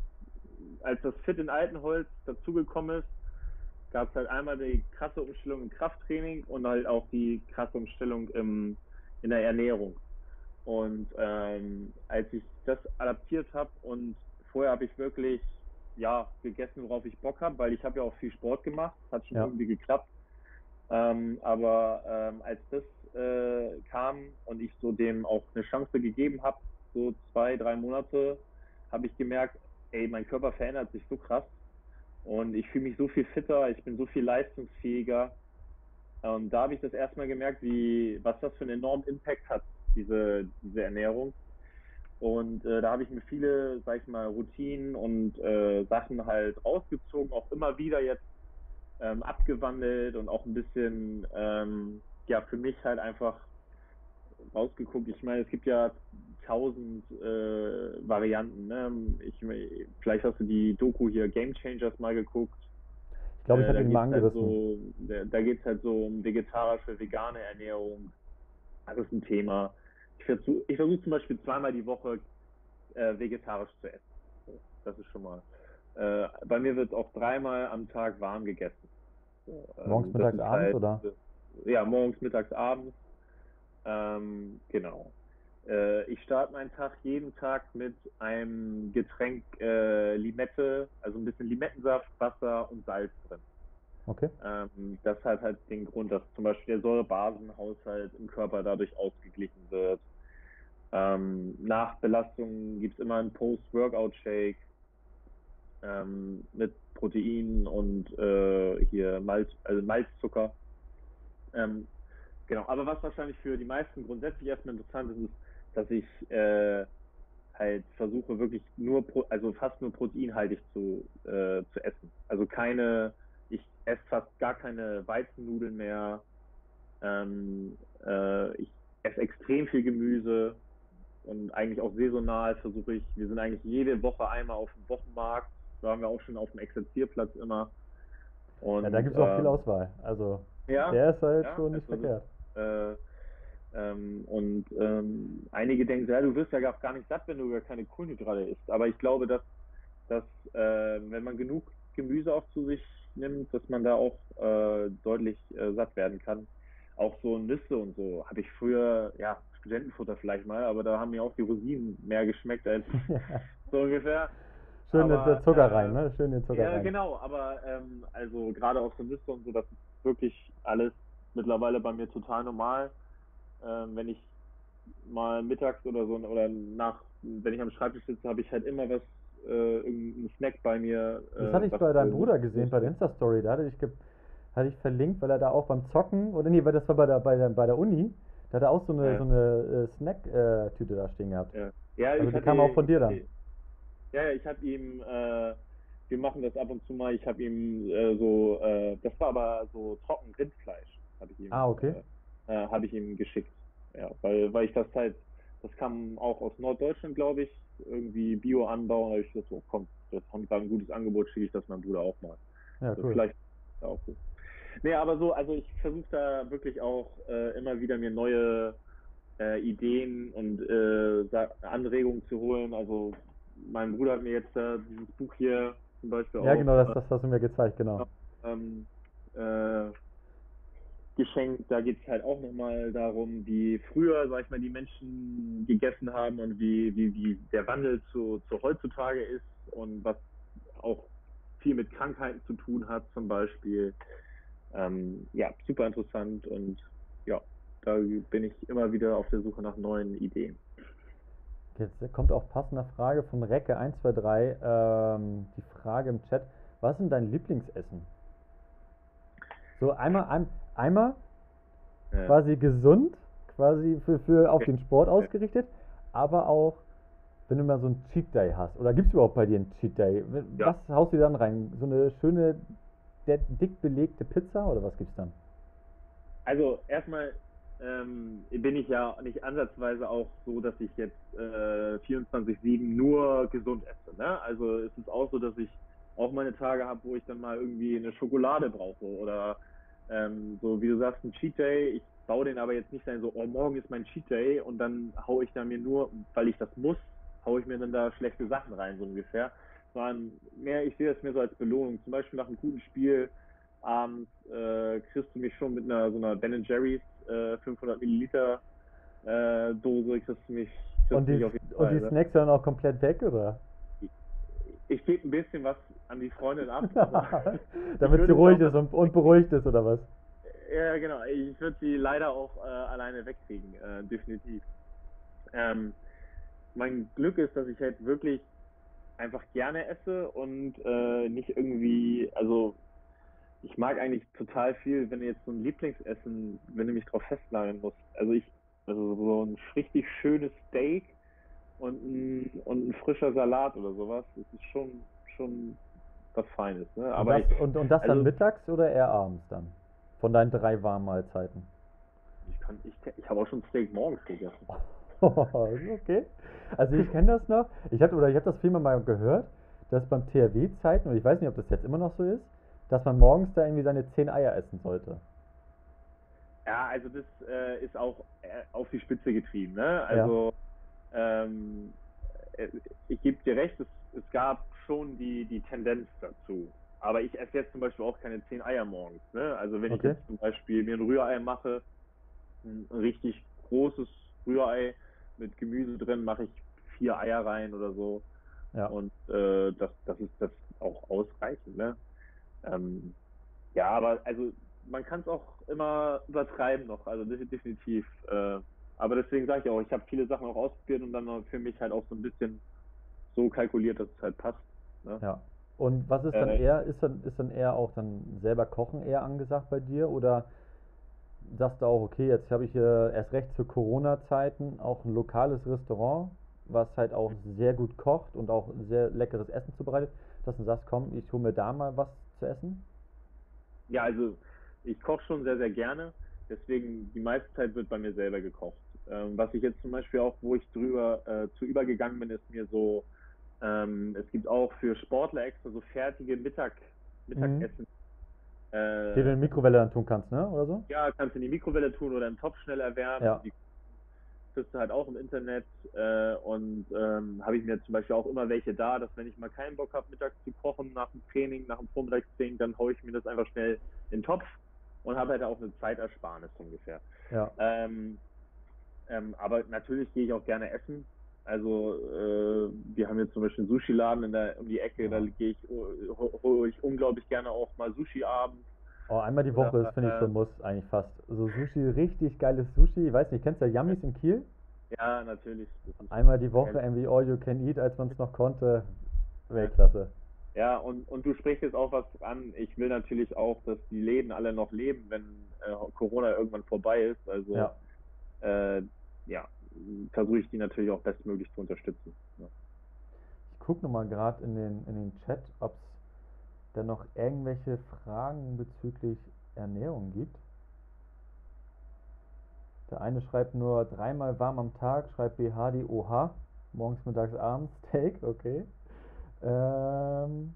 [SPEAKER 2] Als das Fit in Altenholz dazugekommen ist, gab es halt einmal die krasse Umstellung im Krafttraining und halt auch die krasse Umstellung im, in der Ernährung. Und ähm, als ich das adaptiert habe und vorher habe ich wirklich ja gegessen, worauf ich Bock habe, weil ich habe ja auch viel Sport gemacht, hat schon
[SPEAKER 1] Ja.
[SPEAKER 2] irgendwie geklappt. Ähm, aber ähm, als das äh, kam und ich so dem auch eine Chance gegeben habe, so zwei, drei Monate, habe ich gemerkt, ey, mein Körper verändert sich so krass und ich fühle mich so viel fitter, ich bin so viel leistungsfähiger. Und da habe ich das erstmal gemerkt, wie, was das für einen enormen Impact hat, diese, diese Ernährung. Und äh, da habe ich mir viele, sag ich mal, Routinen und äh, Sachen halt rausgezogen, auch immer wieder jetzt ähm, abgewandelt und auch ein bisschen, ähm, ja, für mich halt einfach rausgeguckt. Ich meine, es gibt ja tausend äh, Varianten. Ne? Ich, vielleicht hast du die Doku hier Game Changers mal geguckt.
[SPEAKER 1] Ich glaube, ich
[SPEAKER 2] Äh,
[SPEAKER 1] hatte
[SPEAKER 2] da
[SPEAKER 1] ihn mal
[SPEAKER 2] geht's halt
[SPEAKER 1] angerissen.
[SPEAKER 2] so, da, da geht es halt so um vegetarische, vegane Ernährung. Das ist ein Thema. Ich versuche ich versuch zum Beispiel zweimal die Woche äh, vegetarisch zu essen. So, das ist schon mal. Äh, bei mir wird auch dreimal am Tag warm gegessen. So,
[SPEAKER 1] Morgens,
[SPEAKER 2] ähm, das
[SPEAKER 1] mittags,
[SPEAKER 2] ist
[SPEAKER 1] abends,
[SPEAKER 2] halt,
[SPEAKER 1] oder?
[SPEAKER 2] ja, morgens, mittags, abends. Ähm, genau. Äh, ich starte meinen Tag jeden Tag mit einem Getränk äh, Limette, also ein bisschen Limettensaft, Wasser und Salz drin.
[SPEAKER 1] Okay.
[SPEAKER 2] Ähm, das hat halt den Grund, dass zum Beispiel der Säurebasenhaushalt im Körper dadurch ausgeglichen wird. Ähm, nach Belastung gibt es immer einen Post-Workout-Shake ähm, mit Protein und äh, hier Malz, also Malzzucker. Ähm, genau, aber was wahrscheinlich für die meisten grundsätzlich erstmal interessant ist, ist, dass ich äh, halt versuche wirklich nur, Pro also fast nur proteinhaltig zu, äh, zu essen. Also keine, ich esse fast gar keine Weizennudeln mehr. Ähm, äh, ich esse extrem viel Gemüse und eigentlich auch saisonal versuche ich, wir sind eigentlich jede Woche einmal auf dem Wochenmarkt, da waren wir auch schon auf dem Exerzierplatz immer.
[SPEAKER 1] Ja, da
[SPEAKER 2] Und
[SPEAKER 1] gibt es auch viel
[SPEAKER 2] ähm,
[SPEAKER 1] Auswahl. Also,
[SPEAKER 2] ja,
[SPEAKER 1] der ist halt
[SPEAKER 2] ja,
[SPEAKER 1] schon nicht
[SPEAKER 2] also
[SPEAKER 1] verkehrt.
[SPEAKER 2] das, äh, ähm, und ähm, einige denken, ja, du wirst ja gar, gar nicht satt, wenn du gar keine Kohlenhydrate isst. Aber ich glaube, dass, dass äh, wenn man genug Gemüse auch zu sich nimmt, dass man da auch äh, deutlich äh, satt werden kann. Auch so Nüsse und so habe ich früher, ja, Studentenfutter vielleicht mal, aber da haben mir auch die Rosinen mehr geschmeckt als so ungefähr.
[SPEAKER 1] Schön der, der
[SPEAKER 2] Aber
[SPEAKER 1] Zucker rein, ne?
[SPEAKER 2] ähm,
[SPEAKER 1] Schön den Zucker
[SPEAKER 2] ja,
[SPEAKER 1] rein.
[SPEAKER 2] genau, aber ähm, also gerade auch so Nüsse und so, das ist wirklich alles mittlerweile bei mir total normal. Ähm, wenn ich mal mittags oder so oder nach wenn ich am Schreibtisch sitze, habe ich halt immer was, äh, irgendeinen Snack bei mir.
[SPEAKER 1] Das
[SPEAKER 2] Äh,
[SPEAKER 1] hatte ich
[SPEAKER 2] was,
[SPEAKER 1] bei deinem
[SPEAKER 2] äh,
[SPEAKER 1] Bruder gesehen, bei der Insta-Story. Da hatte ich, ge hatte ich verlinkt, weil er da auch beim Zocken, oder nee, weil das war bei der, bei der, bei der Uni, da hat er auch so eine, so
[SPEAKER 2] äh,
[SPEAKER 1] eine äh, Snack-Tüte da stehen gehabt.
[SPEAKER 2] ja. Ja,
[SPEAKER 1] Also
[SPEAKER 2] ich
[SPEAKER 1] die
[SPEAKER 2] hatte,
[SPEAKER 1] kam auch von
[SPEAKER 2] ich
[SPEAKER 1] dir dann.
[SPEAKER 2] hatte, ja, ja, ich habe ihm, äh, wir machen das ab und zu mal, ich habe ihm äh, so, äh, das war aber so trocken Rindfleisch, habe ich
[SPEAKER 1] Ah,
[SPEAKER 2] ihm,
[SPEAKER 1] okay.
[SPEAKER 2] äh, äh, habe ich ihm geschickt. Ja, weil, weil ich das halt, das kam auch aus Norddeutschland, glaube ich, irgendwie Bio-Anbau, und da habe ich gesagt, so, komm, das war ein gutes Angebot, schicke ich das meinem Bruder auch mal.
[SPEAKER 1] Ja,
[SPEAKER 2] So,
[SPEAKER 1] cool.
[SPEAKER 2] vielleicht ist auch gut. Nee, aber so, also ich versuche da wirklich auch äh, immer wieder mir neue äh, Ideen und äh, Sa- Anregungen zu holen. Also mein Bruder hat mir jetzt äh, dieses Buch hier zum Beispiel
[SPEAKER 1] Ja,
[SPEAKER 2] auch
[SPEAKER 1] genau, das, das hast du mir gezeigt, genau.
[SPEAKER 2] ähm, äh, geschenkt. Da geht es halt auch nochmal darum, wie früher, sag ich mal, die Menschen gegessen haben und wie, wie, wie der Wandel zu, zu heutzutage ist und was auch viel mit Krankheiten zu tun hat, zum Beispiel. Ähm, ja, super interessant, und ja, da bin ich immer wieder auf der Suche nach neuen Ideen.
[SPEAKER 1] Jetzt kommt auch passende Frage von Recke eins zwei drei. Ähm, die Frage im Chat: Was ist denn dein Lieblingsessen? So einmal, ein, einmal
[SPEAKER 2] Ja,
[SPEAKER 1] quasi gesund, quasi für, für auf
[SPEAKER 2] okay.
[SPEAKER 1] den Sport ausgerichtet, aber auch, wenn du mal so einen Cheat Day hast. Oder gibt es überhaupt bei dir einen Cheat Day?
[SPEAKER 2] Ja,
[SPEAKER 1] Was haust du dann rein? So eine schöne, de- dick belegte Pizza oder was gibt's dann?
[SPEAKER 2] also erstmal ähm, bin ich ja nicht ansatzweise auch so, dass ich jetzt äh, vierundzwanzig sieben nur gesund esse. Ne? Also es ist auch so, dass ich auch meine Tage habe, wo ich dann mal irgendwie eine Schokolade brauche oder ähm, so, wie du sagst, ein Cheat Day. Ich baue den aber jetzt nicht ein so, oh, morgen ist mein Cheat Day, und dann haue ich da mir nur, weil ich das muss, haue ich mir dann da schlechte Sachen rein, so ungefähr. Sondern mehr, ich sehe das mir so als Belohnung. Zum Beispiel nach einem guten Spiel abends äh, kriegst du mich schon mit einer so einer Ben Jerry's äh, fünfhundert Milliliter äh, Dose, kriegst du mich,
[SPEAKER 1] Und
[SPEAKER 2] kriegst du
[SPEAKER 1] die,
[SPEAKER 2] mich auf jeden
[SPEAKER 1] und
[SPEAKER 2] Fall.
[SPEAKER 1] die
[SPEAKER 2] Ne?
[SPEAKER 1] Snacks dann auch komplett weg, oder?
[SPEAKER 2] Ich, ich gebe ein bisschen was an die Freundin ab, aber ich
[SPEAKER 1] Damit sie
[SPEAKER 2] würde es
[SPEAKER 1] ruhig
[SPEAKER 2] auch
[SPEAKER 1] ist und, und
[SPEAKER 2] wegkriegen.
[SPEAKER 1] beruhigt ist, oder was?
[SPEAKER 2] Ja, genau. Ich würde sie leider auch äh, alleine wegkriegen, äh, definitiv. Ähm, mein Glück ist, dass ich halt wirklich einfach gerne esse und äh, nicht irgendwie, also ich mag eigentlich total viel, wenn du jetzt so ein Lieblingsessen, wenn du mich drauf festnageln musst. Also ich, also so ein richtig schönes Steak und ein, und ein frischer Salat oder sowas, das ist schon, schon was Feines, ne?
[SPEAKER 1] Und
[SPEAKER 2] Aber
[SPEAKER 1] das,
[SPEAKER 2] ich,
[SPEAKER 1] und, und das dann
[SPEAKER 2] also
[SPEAKER 1] mittags oder eher abends dann? Von deinen drei warmen Mahlzeiten.
[SPEAKER 2] ich kann, ich, ich habe auch schon Steak morgens gegessen.
[SPEAKER 1] Okay. Also ich kenne das noch. Ich habe oder ich habe das Thema mal gehört, dass beim T H W-Zeiten, und ich weiß nicht, ob das jetzt immer noch so ist, dass man morgens da irgendwie seine zehn Eier essen sollte.
[SPEAKER 2] Ja, also das äh, ist auch äh, auf die Spitze getrieben, ne?
[SPEAKER 1] Ja,
[SPEAKER 2] Also ähm, äh, ich gebe dir recht, es, es gab schon die, die Tendenz dazu. Aber ich esse jetzt zum Beispiel auch keine zehn Eier morgens, ne? Also wenn ich
[SPEAKER 1] okay.
[SPEAKER 2] jetzt zum Beispiel mir ein Rührei mache, ein richtig großes Rührei mit Gemüse drin, mache ich vier Eier rein oder so.
[SPEAKER 1] Ja.
[SPEAKER 2] Und äh, das, das ist das auch ausreichend, ne? Ähm, ja, aber also man kann es auch immer übertreiben noch, also def- definitiv. Äh, aber deswegen sage ich auch, ich habe viele Sachen auch ausprobiert und dann für mich halt auch so ein bisschen so kalkuliert, dass es halt passt. Ne?
[SPEAKER 1] Ja. Und was ist dann
[SPEAKER 2] Äh,
[SPEAKER 1] eher, ist dann, ist dann eher auch dann selber Kochen eher angesagt bei dir? Oder sagst du auch, okay, jetzt habe ich äh, erst recht zu Corona-Zeiten auch ein lokales Restaurant, was halt auch sehr gut kocht und auch sehr leckeres Essen zubereitet, dass du sagst, komm, ich hole mir da mal was zu essen?
[SPEAKER 2] ja, also ich koche schon sehr, sehr gerne. Deswegen die meiste Zeit wird bei mir selber gekocht. Ähm, was ich jetzt zum Beispiel auch, wo ich drüber äh, zu übergegangen bin, ist mir so, ähm, es gibt auch für Sportler extra so fertige Mittag,
[SPEAKER 1] Mhm.
[SPEAKER 2] Mittagessen.
[SPEAKER 1] Die du
[SPEAKER 2] Äh,
[SPEAKER 1] in die Mikrowelle dann tun kannst, ne? Oder so?
[SPEAKER 2] ja, kannst du in die Mikrowelle tun oder im Topf schnell erwärmen.
[SPEAKER 1] Ja.
[SPEAKER 2] Die kriegst du halt auch im Internet. Äh, und ähm, habe ich mir zum Beispiel auch immer welche da, dass wenn ich mal keinen Bock habe, mittags zu kochen nach dem Training, nach dem Vormittagstraining, dann haue ich mir das einfach schnell in den Topf und habe halt auch eine Zeitersparnis ungefähr.
[SPEAKER 1] Ja.
[SPEAKER 2] Ähm, ähm, aber natürlich gehe ich auch gerne essen. Also äh, wir haben jetzt zum Beispiel einen Sushi-Laden in der um die Ecke, da
[SPEAKER 1] Oh.
[SPEAKER 2] gehe ich, ho- hole ich unglaublich gerne auch mal Sushi abends.
[SPEAKER 1] Oh, einmal die
[SPEAKER 2] Oder
[SPEAKER 1] Woche, das finde ich
[SPEAKER 2] äh,
[SPEAKER 1] schon muss, eigentlich fast. So Sushi, richtig geiles Sushi. Ich weiß nicht, kennst du ja Yummies in Kiel?
[SPEAKER 2] Ja, natürlich. Das ist
[SPEAKER 1] Einmal die Woche
[SPEAKER 2] ärgerlich.
[SPEAKER 1] irgendwie All You Can Eat, als man es noch konnte. Weltklasse.
[SPEAKER 2] Ja, und, und du sprichst jetzt auch was an. Ich will natürlich auch, dass die Läden alle noch leben, wenn äh, Corona irgendwann vorbei ist. Also
[SPEAKER 1] Ja.
[SPEAKER 2] äh, ja, versuche ich die natürlich auch bestmöglich zu unterstützen. Ja.
[SPEAKER 1] Ich gucke nochmal gerade in den, in den Chat, ob es da noch irgendwelche Fragen bezüglich Ernährung gibt. Der eine schreibt nur dreimal warm am Tag, schreibt B H D O H. Morgens, mittags, abends, Steak, okay. Ähm,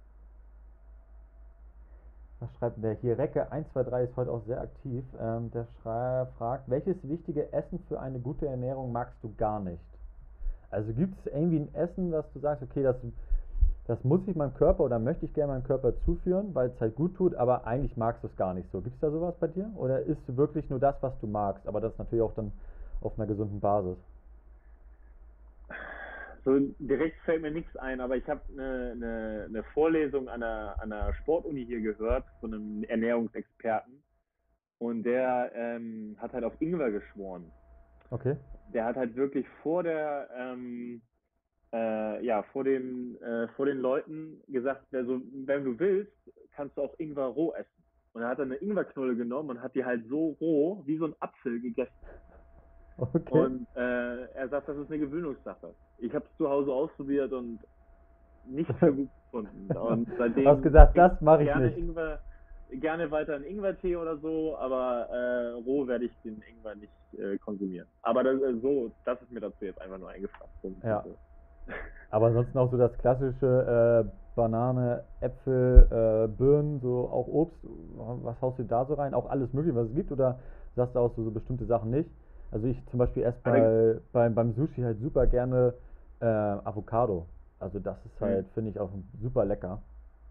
[SPEAKER 1] was schreibt der hier? Recke eins zwei drei ist heute auch sehr aktiv. Ähm, der schrei- fragt, welches wichtige Essen für eine gute Ernährung magst du gar nicht? Also gibt es irgendwie ein Essen, was du sagst, okay, das, das muss ich meinem Körper oder möchte ich gerne meinem Körper zuführen, weil es halt gut tut, aber eigentlich magst du es gar nicht so. Gibt es da sowas bei dir? Oder isst du wirklich nur das, was du magst, aber das natürlich auch dann auf einer gesunden Basis?
[SPEAKER 2] So direkt fällt mir nichts ein, aber ich habe eine, eine, eine Vorlesung an einer, an einer Sportuni hier gehört von einem Ernährungsexperten und der ähm, hat halt auf Ingwer geschworen.
[SPEAKER 1] Okay.
[SPEAKER 2] Der hat halt wirklich vor der ähm, äh, ja, vor den, äh, vor den Leuten gesagt, also, wenn du willst, kannst du auch Ingwer roh essen. Und er hat dann eine Ingwerknolle genommen und hat die halt so roh wie so ein Apfel gegessen.
[SPEAKER 1] Okay.
[SPEAKER 2] Und äh, er sagt, das ist eine Gewöhnungssache. Ich habe es zu Hause ausprobiert und nicht für gut gefunden. Und
[SPEAKER 1] Hast
[SPEAKER 2] seitdem
[SPEAKER 1] gesagt,
[SPEAKER 2] trinke
[SPEAKER 1] das mache
[SPEAKER 2] ich
[SPEAKER 1] ich
[SPEAKER 2] gerne
[SPEAKER 1] nicht.
[SPEAKER 2] Ingwer, gerne weiter einen Ingwertee oder so, aber äh, roh werde ich den Ingwer nicht äh, konsumieren. Aber das, äh, so, das ist mir dazu jetzt einfach nur eingefallen. So,
[SPEAKER 1] Ja.
[SPEAKER 2] so.
[SPEAKER 1] Aber ansonsten auch so das klassische äh, Banane, Äpfel, äh, Birnen, so auch Obst. Was haust du da so rein? Auch alles Mögliche, was es gibt? Oder sagst du auch so, so bestimmte Sachen nicht? Also ich zum Beispiel esse
[SPEAKER 2] Aber,
[SPEAKER 1] bei, beim, beim Sushi halt super gerne äh, Avocado. Also das ist
[SPEAKER 2] hm.
[SPEAKER 1] halt, finde ich, auch super lecker.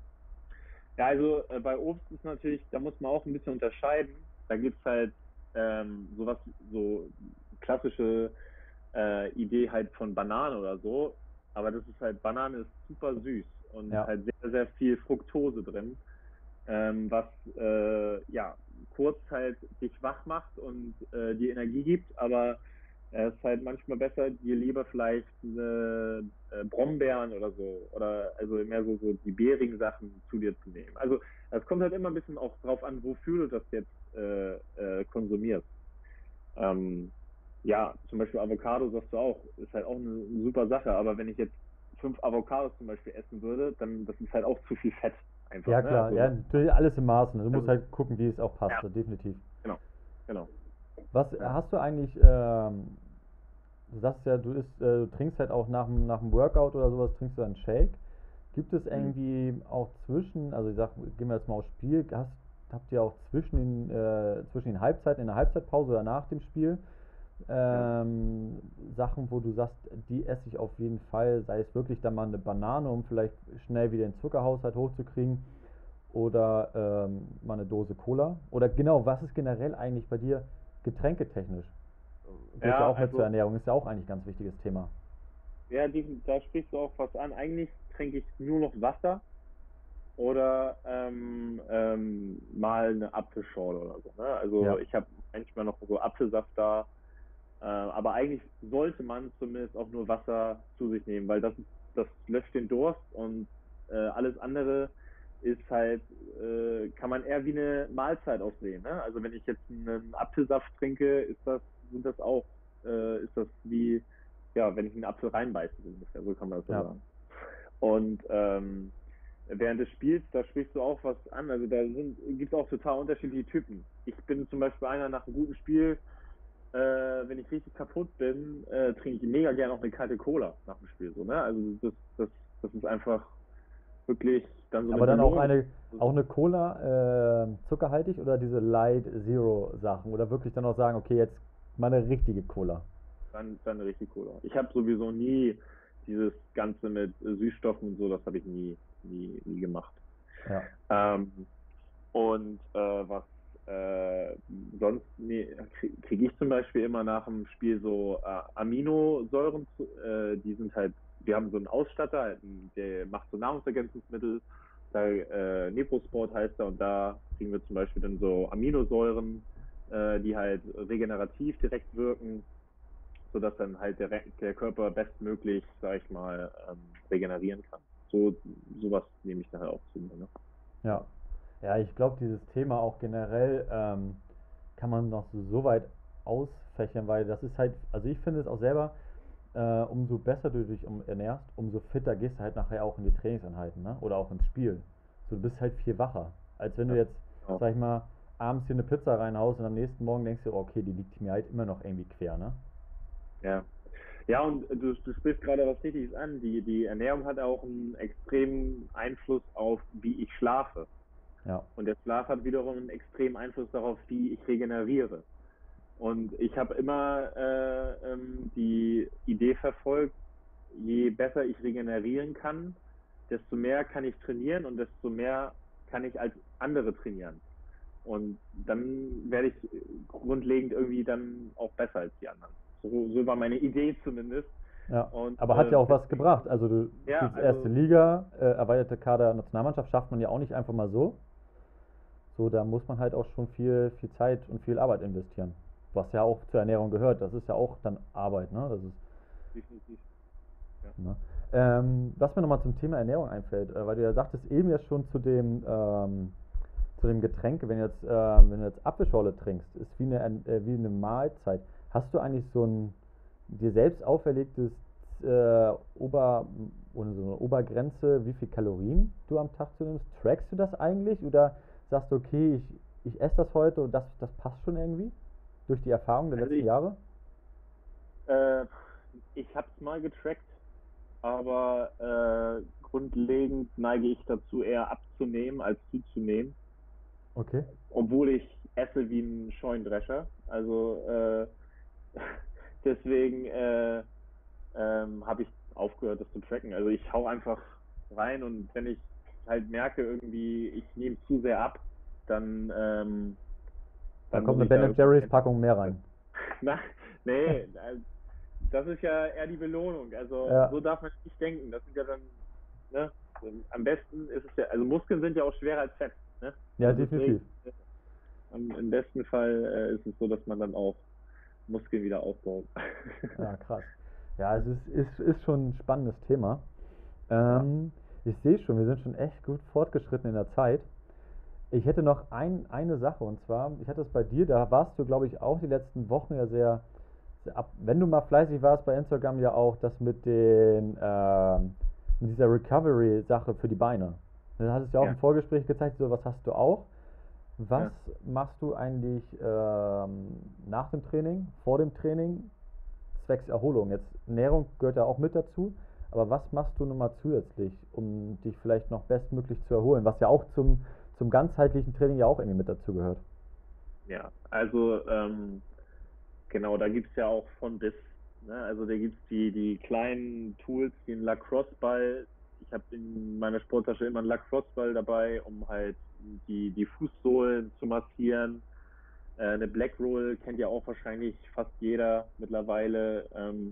[SPEAKER 2] Ja, also äh, bei Obst ist natürlich, da muss man auch ein bisschen unterscheiden. Da gibt's halt ähm, sowas, so klassische äh, Idee halt von Banane oder so. Aber das ist halt, Banane ist super süß und
[SPEAKER 1] Ja,
[SPEAKER 2] halt sehr, sehr viel Fructose drin, ähm, was äh, ja kurz halt dich wach macht und äh, dir Energie gibt, aber es ist halt manchmal besser, dir lieber vielleicht eine, äh, Brombeeren oder so, oder also mehr so, so die beerigen Sachen zu dir zu nehmen. Also es kommt halt immer ein bisschen auch drauf an, wofür du das jetzt äh, äh, konsumierst. Ähm, ja, zum Beispiel Avocado, sagst du auch, ist halt auch eine, eine super Sache, aber wenn ich jetzt fünf Avocados zum Beispiel essen würde, dann das ist halt auch zu viel Fett einfach,
[SPEAKER 1] ja
[SPEAKER 2] ne?
[SPEAKER 1] klar.
[SPEAKER 2] Also,
[SPEAKER 1] Ja, natürlich alles im Maßen. Du musst
[SPEAKER 2] also
[SPEAKER 1] halt gucken, wie es auch passt,
[SPEAKER 2] ja,
[SPEAKER 1] definitiv.
[SPEAKER 2] genau, genau.
[SPEAKER 1] Was
[SPEAKER 2] Ja.
[SPEAKER 1] hast du eigentlich, ähm, du sagst ja, du isst, äh, du trinkst halt auch nach dem, nach dem Workout oder sowas, trinkst du einen Shake. Gibt es
[SPEAKER 2] Hm.
[SPEAKER 1] irgendwie auch zwischen, also ich sag, gehen wir jetzt mal aufs Spiel, hast, habt ihr auch zwischen den, äh, zwischen den Halbzeiten, in der Halbzeitpause oder nach dem Spiel,
[SPEAKER 2] Ja.
[SPEAKER 1] ähm, Sachen, wo du sagst, die esse ich auf jeden Fall, sei es wirklich dann mal eine Banane, um vielleicht schnell wieder den Zuckerhaushalt hochzukriegen, oder ähm, mal eine Dose Cola? Oder genau, was ist generell eigentlich bei dir getränketechnisch? Gehört ja
[SPEAKER 2] Ja,
[SPEAKER 1] auch mit zur
[SPEAKER 2] also
[SPEAKER 1] Ernährung, ist ja auch eigentlich ein ganz wichtiges Thema.
[SPEAKER 2] ja, die, da sprichst du auch was an. Eigentlich trinke ich nur noch Wasser oder ähm, ähm, mal eine Apfelschorle oder so. Ne? Also
[SPEAKER 1] Ja,
[SPEAKER 2] ich habe manchmal noch so Apfelsaft da, äh, aber eigentlich sollte man zumindest auch nur Wasser zu sich nehmen, weil das ist, das löscht den Durst und äh, alles andere ist halt, äh, kann man eher wie eine Mahlzeit auch sehen. Ne? Also wenn ich jetzt einen Apfelsaft trinke, ist das, sind das auch, äh, ist das wie, ja, wenn ich einen Apfel reinbeiße, so ungefähr, so kann man das ja
[SPEAKER 1] ja.
[SPEAKER 2] sagen. Und ähm, während des Spiels, da sprichst du auch was an. Also da gibt es auch total unterschiedliche Typen. Ich bin zum Beispiel einer nach einem guten Spiel, äh, wenn ich richtig kaputt bin, äh, trinke ich mega gerne auch eine kalte Cola nach dem Spiel. So, ne? Also das, das, das ist einfach wirklich dann so eine
[SPEAKER 1] Aber dann auch
[SPEAKER 2] Belohnung.
[SPEAKER 1] eine, auch eine Cola, äh, zuckerhaltig oder diese Light Zero Sachen? Oder wirklich dann auch sagen, okay, jetzt mal eine richtige Cola.
[SPEAKER 2] Dann, dann eine richtig Cola. Ich habe sowieso nie dieses Ganze mit Süßstoffen und so, das habe ich nie, nie, nie gemacht.
[SPEAKER 1] Ja,
[SPEAKER 2] Ähm, Und äh, was äh, sonst nee, kriege krieg ich zum Beispiel immer nach dem Spiel so äh, Aminosäuren, zu- äh, die sind halt, wir haben so einen Ausstatter, halt, ein- der macht so Nahrungsergänzungsmittel, da, äh, Neprosport heißt er, und da kriegen wir zum Beispiel dann so Aminosäuren, äh, die halt regenerativ direkt wirken sodass dann halt der, Re- der Körper bestmöglich, sag ich mal, ähm, regenerieren kann. So, sowas nehme ich daher auch zu mir. Ne?
[SPEAKER 1] Ja. Ja, ich glaube, dieses Thema auch generell ähm, kann man noch so, so weit ausfächern, weil das ist halt, also ich finde es auch selber, äh, umso besser du dich um, ernährst, umso fitter gehst du halt nachher auch in die Trainingseinheiten, ne? Oder auch ins Spiel. So, du bist halt viel wacher, als wenn du
[SPEAKER 2] Ja,
[SPEAKER 1] jetzt,
[SPEAKER 2] genau.
[SPEAKER 1] sag ich mal, abends hier eine Pizza reinhaust und am nächsten Morgen denkst du, okay, die liegt mir halt immer noch irgendwie quer, ne?
[SPEAKER 2] Ja. Ja, und du, du sprichst gerade was Richtiges an. Die, die Ernährung hat auch einen extremen Einfluss auf, wie ich schlafe.
[SPEAKER 1] Ja,
[SPEAKER 2] Und der Schlaf hat wiederum einen extremen Einfluss darauf, wie ich regeneriere. Und ich habe immer äh, ähm, die Idee verfolgt, je besser ich regenerieren kann, desto mehr kann ich trainieren und desto mehr kann ich als andere trainieren. Und dann werde ich grundlegend irgendwie dann auch besser als die anderen. So, so war meine Idee zumindest.
[SPEAKER 1] ja.
[SPEAKER 2] Und
[SPEAKER 1] Aber hat
[SPEAKER 2] äh,
[SPEAKER 1] ja auch was
[SPEAKER 2] deswegen,
[SPEAKER 1] gebracht. Also du
[SPEAKER 2] ja,
[SPEAKER 1] spielst erste
[SPEAKER 2] also
[SPEAKER 1] Liga, äh, erweiterte Kader Nationalmannschaft schafft man ja auch nicht einfach mal so. So, da muss man halt auch schon viel, viel Zeit und viel Arbeit investieren. Was ja auch zur Ernährung gehört. Das ist ja auch dann Arbeit, ne? Das ist,
[SPEAKER 2] definitiv, ja.
[SPEAKER 1] ne? Ähm, was mir nochmal zum Thema Ernährung einfällt, äh, weil du ja sagtest eben ja schon zu dem, ähm, zu dem Getränk, wenn du jetzt, äh, wenn du jetzt Apfelschorle trinkst, ist wie eine, äh, wie eine Mahlzeit. Hast du eigentlich so ein dir selbst auferlegtes äh, Ober, oder so eine Obergrenze, wie viel Kalorien du am Tag zu nimmst? Trackst du das eigentlich oder sagst du, okay, ich, ich esse das heute und das, das passt schon irgendwie durch die Erfahrung der
[SPEAKER 2] Also
[SPEAKER 1] letzten
[SPEAKER 2] ich,
[SPEAKER 1] Jahre?
[SPEAKER 2] äh, ich habe es mal getrackt, aber äh, grundlegend neige ich dazu, eher abzunehmen als zuzunehmen,
[SPEAKER 1] Okay.
[SPEAKER 2] obwohl ich esse wie ein Scheunendrescher. Also äh, deswegen äh, ähm, habe ich aufgehört, das zu tracken. Also ich hau einfach rein und wenn ich halt merke, irgendwie, ich nehme zu sehr ab, dann, ähm,
[SPEAKER 1] Dann
[SPEAKER 2] dann
[SPEAKER 1] kommt
[SPEAKER 2] muss
[SPEAKER 1] eine
[SPEAKER 2] ich da
[SPEAKER 1] Ben
[SPEAKER 2] irgendwas
[SPEAKER 1] Jerry's
[SPEAKER 2] ändern.
[SPEAKER 1] Packung mehr rein.
[SPEAKER 2] Na, nee, das ist ja eher die Belohnung. Also
[SPEAKER 1] Ja,
[SPEAKER 2] so darf man nicht denken. Das sind ja dann, ne, am besten ist es ja, also Muskeln sind ja auch schwerer als Fett, ne?
[SPEAKER 1] ja,
[SPEAKER 2] Also deswegen,
[SPEAKER 1] definitiv.
[SPEAKER 2] äh, am, im besten Fall äh, ist es so, dass man dann auch Muskeln wieder aufbaut.
[SPEAKER 1] Ja, krass. Ja, es ist, ist, ist schon ein spannendes Thema.
[SPEAKER 2] Ja,
[SPEAKER 1] Ähm, ich sehe schon, wir sind schon echt gut fortgeschritten in der Zeit. Ich hätte noch ein, eine Sache und zwar, ich hatte es bei dir, da warst du, glaube ich, auch die letzten Wochen ja sehr, sehr ab, wenn du mal fleißig warst bei Instagram ja auch das mit den, ähm, mit dieser Recovery-Sache für die Beine. Da hattest du ja auch
[SPEAKER 2] ja,
[SPEAKER 1] im Vorgespräch gezeigt, so was hast du auch. Was
[SPEAKER 2] ja.
[SPEAKER 1] machst du eigentlich ähm, nach dem Training, vor dem Training, zwecks Erholung? Jetzt Ernährung gehört ja auch mit dazu, aber was machst du nochmal zusätzlich, um dich vielleicht noch bestmöglich zu erholen, was ja auch zum, zum ganzheitlichen Training ja auch irgendwie mit dazu gehört?
[SPEAKER 2] Ja, also ähm, genau, da gibt es ja auch von bis. Ne? Also da gibt es die, die kleinen Tools, den Lacrosse-Ball. Ich habe in meiner Sporttasche immer einen Lacrosse-Ball dabei, um halt die, die Fußsohlen zu massieren. Äh, eine Black Roll kennt ja auch wahrscheinlich fast jeder mittlerweile. Ähm,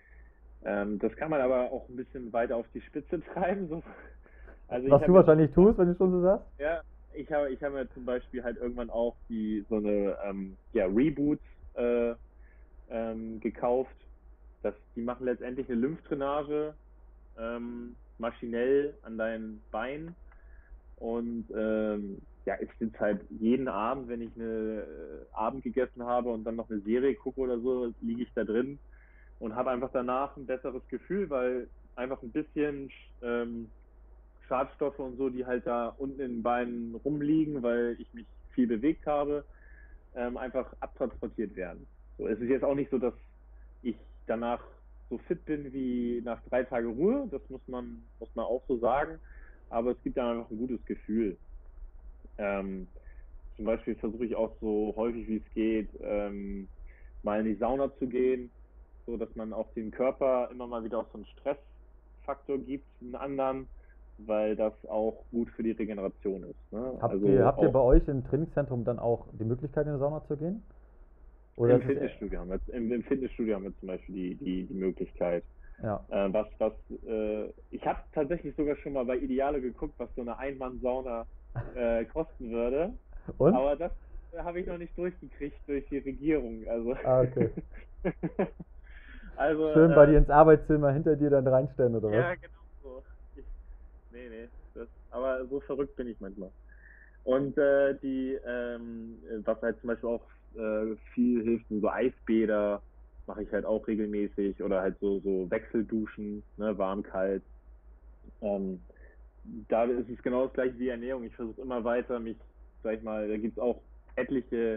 [SPEAKER 2] ähm, das kann man aber auch ein bisschen weiter auf die Spitze treiben. So. Also ich
[SPEAKER 1] Was du
[SPEAKER 2] habe jetzt
[SPEAKER 1] wahrscheinlich tust, wenn du schon so sagst?
[SPEAKER 2] ja, ich habe ich habe mir zum Beispiel halt irgendwann auch die so eine ähm, ja, Reboots äh, ähm, gekauft. Das, die machen letztendlich eine Lymphdrainage ähm, maschinell an dein Bein. Und ähm, ja, ich sitze halt jeden Abend, wenn ich eine äh, Abend gegessen habe und dann noch eine Serie gucke oder so, liege ich da drin und habe einfach danach ein besseres Gefühl, weil einfach ein bisschen ähm, Schadstoffe und so, die halt da unten in den Beinen rumliegen, weil ich mich viel bewegt habe, ähm, einfach abtransportiert werden. So, es ist jetzt auch nicht so, dass ich danach so fit bin wie nach drei Tagen Ruhe, das muss man, muss man auch so sagen, aber es gibt dann einfach ein gutes Gefühl. Ähm, Zum Beispiel versuche ich auch so häufig wie es geht, ähm, mal in die Sauna zu gehen, so dass man auch dem Körper immer mal wieder auch so einen Stressfaktor gibt, einen anderen, weil das auch gut für die Regeneration ist. Ne?
[SPEAKER 1] Habt ihr,
[SPEAKER 2] Also
[SPEAKER 1] habt ihr
[SPEAKER 2] auch
[SPEAKER 1] bei euch im Trainingszentrum dann auch die Möglichkeit, in die Sauna zu gehen? Oder
[SPEAKER 2] im
[SPEAKER 1] ist es eher,
[SPEAKER 2] Fitnessstudio haben wir, im, im Fitnessstudio haben wir zum Beispiel die, die, die Möglichkeit.
[SPEAKER 1] ja.
[SPEAKER 2] Äh, was, was, äh, ich habe tatsächlich sogar schon mal bei Ideale geguckt, was so eine Einmann-Sauna äh, kosten würde.
[SPEAKER 1] Und?
[SPEAKER 2] Aber das habe ich noch nicht durchgekriegt durch die Regierung. Also
[SPEAKER 1] Ah, okay.
[SPEAKER 2] Also,
[SPEAKER 1] Schön bei dir
[SPEAKER 2] äh,
[SPEAKER 1] ins Arbeitszimmer hinter dir dann reinstellen oder was?
[SPEAKER 2] ja, genau so. Ich, nee, nee, das, aber so verrückt bin ich manchmal. Und äh, die, ähm, was halt zum Beispiel auch äh, viel hilft, sind so Eisbäder, mache ich halt auch regelmäßig oder halt so, so Wechselduschen, ne, warm, kalt. Ähm, Da ist es genau das gleiche wie Ernährung. Ich versuche immer weiter, mich, sag ich mal, da gibt es auch etliche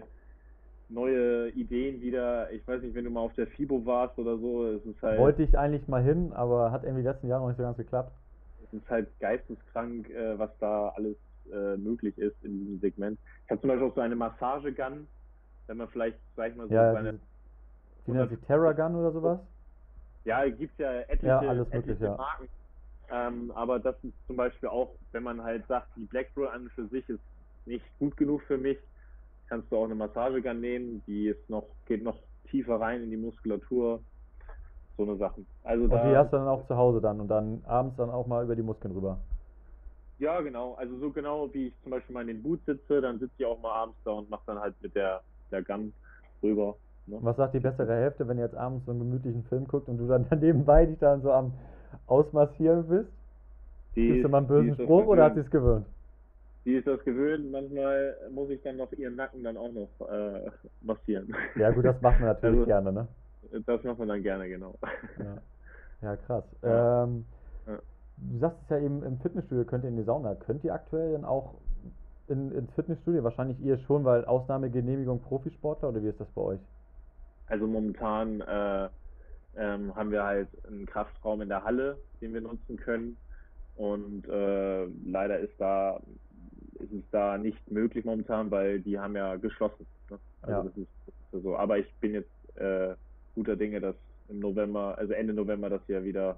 [SPEAKER 2] neue Ideen wieder. Ich weiß nicht, wenn du mal auf der FIBO warst oder so, es ist halt,
[SPEAKER 1] Wollte ich eigentlich mal hin, aber hat irgendwie letzten Jahr noch nicht so ganz geklappt.
[SPEAKER 2] es ist halt geisteskrank, äh, was da alles äh, möglich ist in diesem Segment. Ich habe zum Beispiel auch so eine Massagegun, wenn man vielleicht, sag ich mal, so
[SPEAKER 1] Ja,
[SPEAKER 2] seine
[SPEAKER 1] diese, wie nennt
[SPEAKER 2] hundert,
[SPEAKER 1] sie, Terragun oder sowas?
[SPEAKER 2] ja, gibt es ja
[SPEAKER 1] Ja,
[SPEAKER 2] etliche,
[SPEAKER 1] alles möglich,
[SPEAKER 2] etliche
[SPEAKER 1] ja.
[SPEAKER 2] Marken. Ähm, aber das ist zum Beispiel auch, wenn man halt sagt, die Black Roll an und für sich ist nicht gut genug für mich, kannst du auch eine Massagegun nehmen, die ist noch, geht noch tiefer rein in die Muskulatur, so eine Sachen. Also
[SPEAKER 1] Und die
[SPEAKER 2] da,
[SPEAKER 1] hast du dann auch zu Hause dann und dann abends dann auch mal über die Muskeln rüber.
[SPEAKER 2] ja genau, also so genau wie ich zum Beispiel mal in den Boot sitze, dann sitze ich auch mal abends da und mache dann halt mit der, der Gun rüber. Ne?
[SPEAKER 1] Und was sagt die bessere Hälfte, wenn ihr jetzt abends so einen gemütlichen Film guckt und du dann nebenbei dich dann so am Ausmassieren bist?
[SPEAKER 2] Die
[SPEAKER 1] Gibst du
[SPEAKER 2] ist,
[SPEAKER 1] mal einen
[SPEAKER 2] die
[SPEAKER 1] bösen
[SPEAKER 2] ist das
[SPEAKER 1] Spruch oder hat sie
[SPEAKER 2] gewöhnt.
[SPEAKER 1] es gewöhnt?
[SPEAKER 2] Die ist das gewöhnt. Manchmal muss ich dann noch ihren Nacken dann auch noch äh, massieren.
[SPEAKER 1] Ja gut, das macht man natürlich
[SPEAKER 2] Also
[SPEAKER 1] gerne, ne?
[SPEAKER 2] das macht man dann gerne, genau.
[SPEAKER 1] Ja, ja krass.
[SPEAKER 2] Ja,
[SPEAKER 1] Ähm,
[SPEAKER 2] ja.
[SPEAKER 1] du sagst es ja eben, im Fitnessstudio könnt ihr in die Sauna. Könnt ihr aktuell dann auch in, ins Fitnessstudio? Wahrscheinlich ihr schon, weil Ausnahmegenehmigung Profisportler oder wie ist das bei euch?
[SPEAKER 2] Also momentan äh, ähm, haben wir halt einen Kraftraum in der Halle, den wir nutzen können. Und äh, leider ist da ist es da nicht möglich momentan, weil die haben ja geschlossen. Ne? Also
[SPEAKER 1] Ja.
[SPEAKER 2] das ist, das ist ja so. Aber ich bin jetzt äh, guter Dinge, dass im November, also Ende November, das hier wieder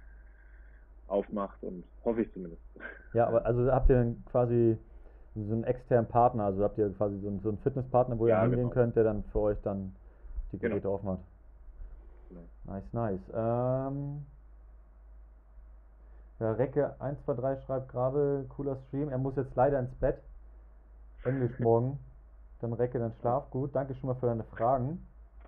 [SPEAKER 2] aufmacht und hoffe ich zumindest.
[SPEAKER 1] Ja, aber also habt ihr dann quasi so einen externen Partner, also habt ihr quasi so einen, so einen Fitnesspartner, wo ihr dann
[SPEAKER 2] Ja,
[SPEAKER 1] hingehen
[SPEAKER 2] genau.
[SPEAKER 1] könnt, der dann für euch dann die
[SPEAKER 2] Genau.
[SPEAKER 1] Geräte aufmacht.
[SPEAKER 2] genau.
[SPEAKER 1] Nice, nice. Ähm, ja, Recke eins zwei drei schreibt gerade, cooler Stream. Er muss jetzt leider ins Bett. Englisch morgen. Dann Recke, dann schlaf gut. Danke schon mal für deine Fragen.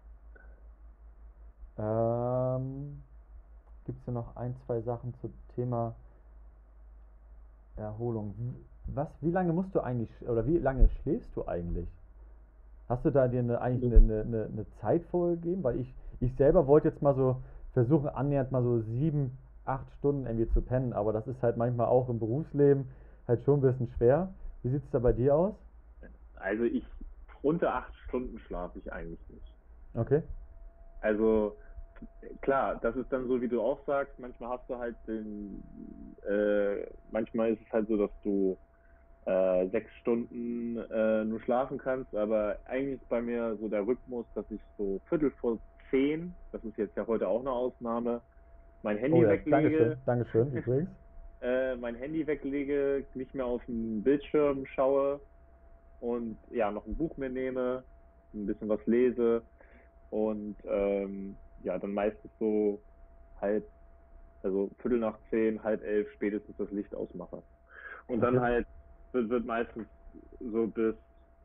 [SPEAKER 1] Ähm, Gibt es hier noch ein, zwei Sachen zum Thema Erholung? Was, wie lange musst du eigentlich, oder wie lange schläfst du eigentlich? Hast du da dir eine, eigentlich eine, eine, eine, eine Zeit vorgegeben? Weil ich, ich selber wollte jetzt mal so versuchen, annähernd mal so sieben, acht Stunden irgendwie zu pennen, aber das ist halt manchmal auch im Berufsleben halt schon ein bisschen schwer. Wie sieht es da bei dir aus?
[SPEAKER 2] Also ich unter acht Stunden schlafe ich eigentlich nicht.
[SPEAKER 1] Okay.
[SPEAKER 2] Also klar, das ist dann so, wie du auch sagst, manchmal hast du halt den, äh, manchmal ist es halt so, dass du äh, sechs Stunden äh, nur schlafen kannst, aber eigentlich ist bei mir so der Rhythmus, dass ich so Viertel vor zehn, das ist jetzt ja heute auch eine Ausnahme, mein
[SPEAKER 1] Oh
[SPEAKER 2] Handy
[SPEAKER 1] ja, Dankeschön,
[SPEAKER 2] weglege,
[SPEAKER 1] Dankeschön übrigens.
[SPEAKER 2] äh, mein Handy weglege, nicht mehr auf den Bildschirm schaue und ja, noch ein Buch mir nehme, ein bisschen was lese und ähm, ja, dann meistens so halb, also Viertel nach zehn, halb elf spätestens das Licht ausmache. Und dann
[SPEAKER 1] Okay.
[SPEAKER 2] halt wird, wird meistens so bis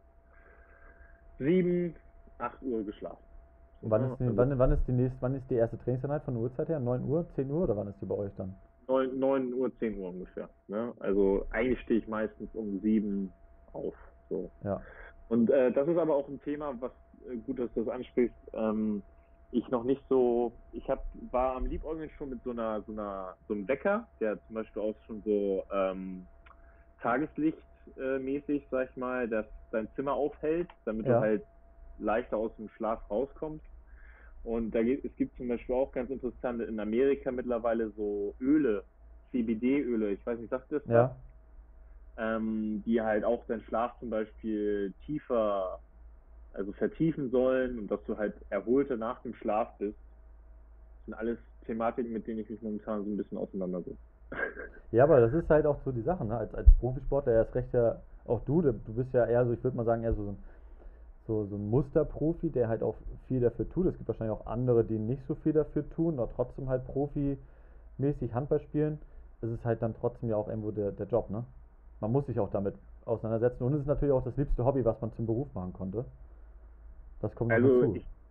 [SPEAKER 2] sieben, acht Uhr geschlafen. So,
[SPEAKER 1] Und wann
[SPEAKER 2] ne?
[SPEAKER 1] ist die,
[SPEAKER 2] Also
[SPEAKER 1] wann, wann ist die nächste, wann ist die erste Trainingseinheit von der Uhrzeit her? neun Uhr, zehn Uhr oder wann ist die bei euch dann?
[SPEAKER 2] neun, neun Uhr, zehn Uhr ungefähr. Ne? Also eigentlich stehe ich meistens um sieben auf. So.
[SPEAKER 1] Ja.
[SPEAKER 2] Und äh, das ist aber auch ein Thema, was äh, gut, dass du das ansprichst. Ähm, ich noch nicht so, ich hab, war am Liebäugeln schon mit so einer, so einer, so einem Wecker, der zum Beispiel auch schon so ähm, Tageslicht äh, mäßig, sag ich mal, dass dein Zimmer aufhält, damit du
[SPEAKER 1] Ja.
[SPEAKER 2] halt leichter aus dem Schlaf rauskommst. Und da gibt, es gibt zum Beispiel auch ganz interessante in Amerika mittlerweile so Öle, C B D-Öle, ich weiß nicht, sagt ihr das was?
[SPEAKER 1] Ja.
[SPEAKER 2] Ähm, die halt auch deinen Schlaf zum Beispiel tiefer, also vertiefen sollen und dass du halt erholter nach dem Schlaf bist. Das sind alles Thematiken, mit denen ich mich momentan so ein bisschen auseinandersetze.
[SPEAKER 1] Ja, aber das ist halt auch so die Sache, ne? Als, als Profisportler erst recht ja auch du, du bist ja eher so, ich würde mal sagen, eher so, so ein so, so ein Musterprofi, der halt auch viel dafür tut. Es gibt wahrscheinlich auch andere, die nicht so viel dafür tun, aber trotzdem halt profimäßig Handball spielen. Es ist halt dann trotzdem ja auch irgendwo der, der Job, ne? Man muss sich auch damit auseinandersetzen. Und es ist natürlich auch das liebste Hobby, was man zum Beruf machen konnte. Das kommt noch
[SPEAKER 2] Also
[SPEAKER 1] hinzu.
[SPEAKER 2] ich,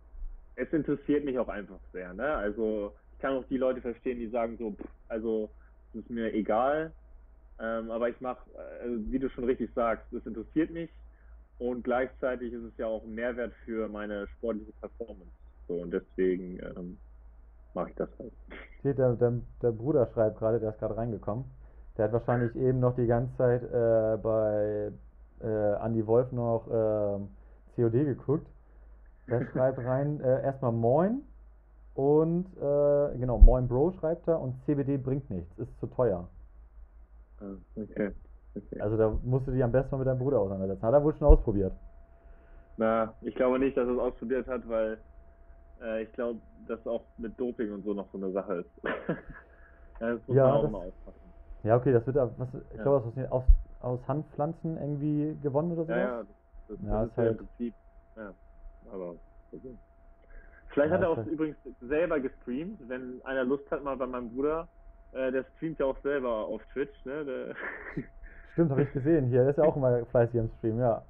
[SPEAKER 2] es interessiert mich auch einfach sehr, ne? Also ich kann auch die Leute verstehen, die sagen so, pff, also es ist mir egal, ähm, aber ich mache, äh, wie du schon richtig sagst, es interessiert mich und gleichzeitig ist es ja auch ein Mehrwert für meine sportliche Performance. So und deswegen ähm, mache ich das halt.
[SPEAKER 1] Hier, der, der, der Bruder schreibt gerade, der ist gerade reingekommen. Der hat wahrscheinlich eben noch die ganze Zeit äh, bei äh, Andy Wolf noch ähm, C O D geguckt. Der schreibt rein, äh, erstmal Moin und äh, genau, Moin Bro schreibt er und C B D bringt nichts, ist zu teuer.
[SPEAKER 2] Ah, okay, okay.
[SPEAKER 1] Also da musst du dich am besten mal mit deinem Bruder auseinandersetzen. Hat er wohl schon ausprobiert.
[SPEAKER 2] Na, ich glaube nicht, dass er es ausprobiert hat, weil äh, ich glaube, dass auch mit Doping und so noch so eine Sache ist. Ja, das muss man
[SPEAKER 1] Ja,
[SPEAKER 2] auch
[SPEAKER 1] das,
[SPEAKER 2] immer aufpassen.
[SPEAKER 1] ja okay, das wird, da- was, ich
[SPEAKER 2] Ja,
[SPEAKER 1] glaube, das ist aus, aus Hanfpflanzen irgendwie gewonnen oder
[SPEAKER 2] ja,
[SPEAKER 1] sowas.
[SPEAKER 2] ja, das, das, das
[SPEAKER 1] Ja,
[SPEAKER 2] ist
[SPEAKER 1] ist
[SPEAKER 2] ja im
[SPEAKER 1] halt,
[SPEAKER 2] Prinzip, ja, aber okay. Vielleicht hat
[SPEAKER 1] ja,
[SPEAKER 2] er
[SPEAKER 1] ist
[SPEAKER 2] auch
[SPEAKER 1] halt,
[SPEAKER 2] übrigens selber gestreamt, wenn einer Lust hat, mal bei meinem Bruder, äh, der streamt ja auch selber auf Twitch, ne? Der
[SPEAKER 1] stimmt, habe ich gesehen hier, der ist ja auch immer fleißig im Stream, ja.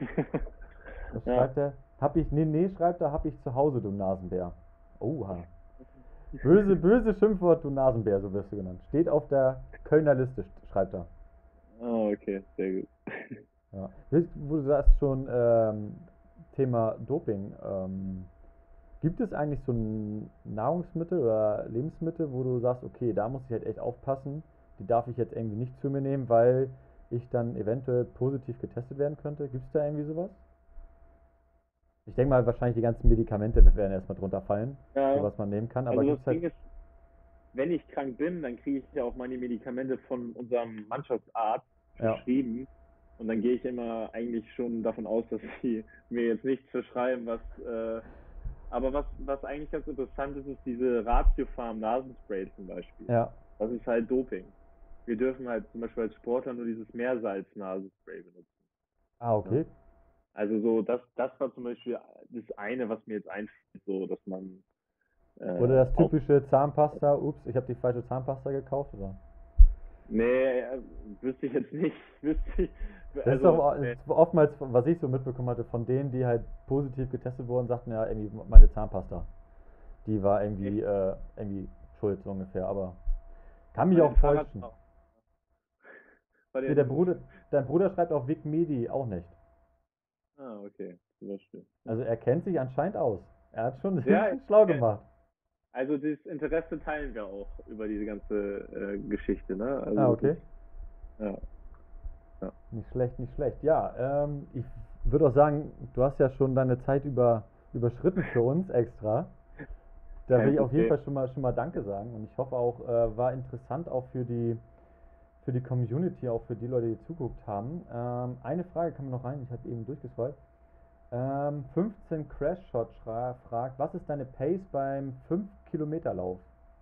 [SPEAKER 1] Was
[SPEAKER 2] ja.
[SPEAKER 1] schreibt er? Hab ich, nee, nee, schreibt er, hab ich zu Hause, du Nasenbär. Oha. Böse, böse Schimpfwort, du Nasenbär, so wirst du genannt. Steht auf der Kölner Liste, schreibt er.
[SPEAKER 2] Ah, okay, sehr gut.
[SPEAKER 1] Ja. Willst- Wo du sagst schon, ähm, Thema Doping, ähm, gibt es eigentlich so ein Nahrungsmittel oder Lebensmittel, wo du sagst, okay, da muss ich halt echt aufpassen, die darf ich jetzt irgendwie nicht zu mir nehmen, weil ich dann eventuell positiv getestet werden könnte? Gibt es da irgendwie sowas? Ich denke mal, wahrscheinlich die ganzen Medikamente werden erstmal drunter fallen, so
[SPEAKER 2] Ja,
[SPEAKER 1] was man nehmen kann, aber
[SPEAKER 2] also
[SPEAKER 1] gibt
[SPEAKER 2] das
[SPEAKER 1] es halt,
[SPEAKER 2] Ding ist, wenn ich krank bin, dann kriege ich ja auch meine Medikamente von unserem Mannschaftsarzt
[SPEAKER 1] ja,
[SPEAKER 2] verschrieben. Und dann gehe ich immer eigentlich schon davon aus, dass sie mir jetzt nichts verschreiben, was, äh, aber was, was eigentlich ganz interessant ist, ist diese Ratiofarm Nasenspray zum Beispiel.
[SPEAKER 1] ja,
[SPEAKER 2] Das ist halt Doping. Wir dürfen halt zum Beispiel als Sportler nur dieses Meersalz-Nasenspray benutzen.
[SPEAKER 1] ah,
[SPEAKER 2] Ne?
[SPEAKER 1] okay.
[SPEAKER 2] Also so, das, das war zum Beispiel das eine, was mir jetzt einfällt, so, dass man
[SPEAKER 1] Oder
[SPEAKER 2] äh,
[SPEAKER 1] das
[SPEAKER 2] auf.
[SPEAKER 1] typische Zahnpasta, ups, ich habe die falsche Zahnpasta gekauft, oder?
[SPEAKER 2] Nee, äh, wüsste ich jetzt nicht. Wüsste ich.
[SPEAKER 1] Das ist
[SPEAKER 2] Also,
[SPEAKER 1] doch
[SPEAKER 2] nee.
[SPEAKER 1] oftmals, was ich so mitbekommen hatte, von denen, die halt positiv getestet wurden, sagten ja irgendwie meine Zahnpasta. Die war irgendwie, äh, irgendwie schuld, so ungefähr, aber kann mich
[SPEAKER 2] Bei den
[SPEAKER 1] auch
[SPEAKER 2] Fahrrad.
[SPEAKER 1] täuschen.
[SPEAKER 2] Bei
[SPEAKER 1] Hier, der
[SPEAKER 2] den.
[SPEAKER 1] Bruder, dein Bruder schreibt auf Vic Medi auch nicht.
[SPEAKER 2] Ah, okay. Zum Beispiel. Ja,
[SPEAKER 1] Also er kennt sich anscheinend aus. Er hat schon
[SPEAKER 2] ja,
[SPEAKER 1] schlau
[SPEAKER 2] äh,
[SPEAKER 1] gemacht.
[SPEAKER 2] also das Interesse teilen wir auch über diese ganze äh, Geschichte, ne?
[SPEAKER 1] Ah,
[SPEAKER 2] Also das
[SPEAKER 1] okay.
[SPEAKER 2] ist, ja, ja.
[SPEAKER 1] Nicht schlecht, nicht schlecht. Ja, ähm, ich würde auch sagen, du hast ja schon deine Zeit über, überschritten für uns extra. Da will
[SPEAKER 2] Kein
[SPEAKER 1] ich auf jeden
[SPEAKER 2] Problem.
[SPEAKER 1] Fall schon mal, schon mal Danke sagen. Und ich hoffe auch, äh, war interessant auch für die, für die Community, auch für die Leute, die zuguckt haben. Ähm, eine Frage kam noch rein, ich habe eben durchgescrollt. Ähm, fünfzehn Crashshot schra- fragt, was ist deine Pace beim fünf Kilometer Lauf?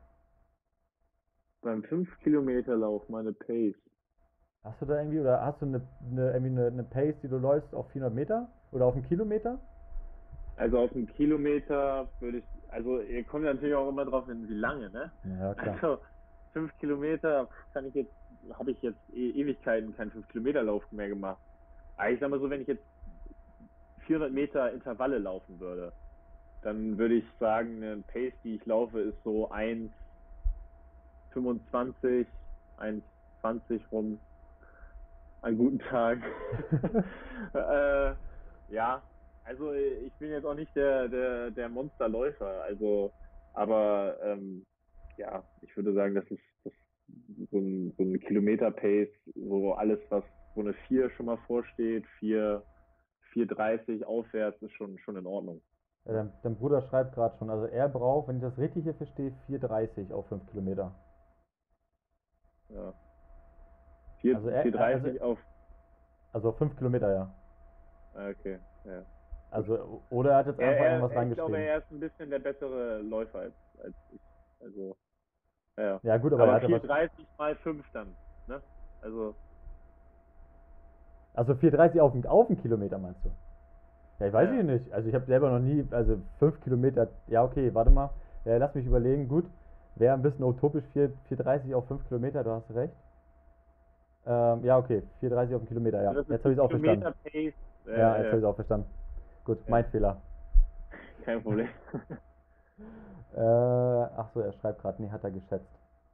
[SPEAKER 2] Beim fünf Kilometer Lauf meine Pace.
[SPEAKER 1] Hast du da irgendwie, oder hast du eine, eine, irgendwie eine, eine Pace, die du läufst auf vierhundert Meter oder auf einen Kilometer?
[SPEAKER 2] Also auf einen Kilometer würde ich, also ihr kommt ja natürlich auch immer drauf hin, wie lange, ne?
[SPEAKER 1] Ja, klar.
[SPEAKER 2] Also fünf Kilometer kann ich jetzt, habe ich jetzt e Ewigkeiten keinen fünf Kilometer Lauf mehr gemacht. Aber ich sag mal so, wenn ich jetzt vierhundert Meter Intervalle laufen würde, dann würde ich sagen, eine Pace, die ich laufe, ist so eins fünfundzwanzig, eins zwanzig rum an guten Tagen. äh, ja, also ich bin jetzt auch nicht der, der, der Monsterläufer, also, aber ähm, ja, ich würde sagen, das ist, das so ein, so ein Kilometer-Pace, so alles, was, wo eine vier schon mal vorsteht, vier, vier dreißig aufwärts, ist schon, schon in Ordnung.
[SPEAKER 1] Ja,
[SPEAKER 2] Ja,
[SPEAKER 1] dein, dein Bruder schreibt gerade schon, also er braucht, wenn ich das richtig hier verstehe, vier dreißig auf fünf Kilometer.
[SPEAKER 2] ja. vier,
[SPEAKER 1] Also er, er- also,
[SPEAKER 2] vier dreißig auf,
[SPEAKER 1] also auf fünf Kilometer, ja.
[SPEAKER 2] ah, okay, ja. Gut.
[SPEAKER 1] Also, oder er hat jetzt
[SPEAKER 2] Er,
[SPEAKER 1] einfach irgendwas
[SPEAKER 2] er, ich glaube,
[SPEAKER 1] reingeschrieben.
[SPEAKER 2] er ist ein bisschen der bessere Läufer als, als ich. Also, ja.
[SPEAKER 1] Ja gut, aber er
[SPEAKER 2] Aber
[SPEAKER 1] hat ja
[SPEAKER 2] vier
[SPEAKER 1] was,
[SPEAKER 2] dreißig mal fünf dann, ne? Also,
[SPEAKER 1] also vier dreißig auf, den- auf den Kilometer meinst du? Ja, ich weiß
[SPEAKER 2] ja.
[SPEAKER 1] ich nicht. Also ich habe selber noch nie, also fünf Kilometer, ja okay, warte mal. Ja, lass mich überlegen, gut. Wäre ein bisschen utopisch, vier, vier dreißig auf fünf Kilometer, du hast recht. Ähm, ja, okay, vier dreißig auf den Kilometer,
[SPEAKER 2] Also
[SPEAKER 1] ja.
[SPEAKER 2] das
[SPEAKER 1] Jetzt
[SPEAKER 2] ist
[SPEAKER 1] habe
[SPEAKER 2] die
[SPEAKER 1] ich es auch verstanden.
[SPEAKER 2] Kilometer-Pace.
[SPEAKER 1] Ja, jetzt
[SPEAKER 2] Äh,
[SPEAKER 1] habe
[SPEAKER 2] äh,
[SPEAKER 1] ich es auch verstanden. Gut,
[SPEAKER 2] ja.
[SPEAKER 1] mein Fehler.
[SPEAKER 2] kein Problem.
[SPEAKER 1] Äh, ach so, er schreibt gerade, nee, hat er geschätzt.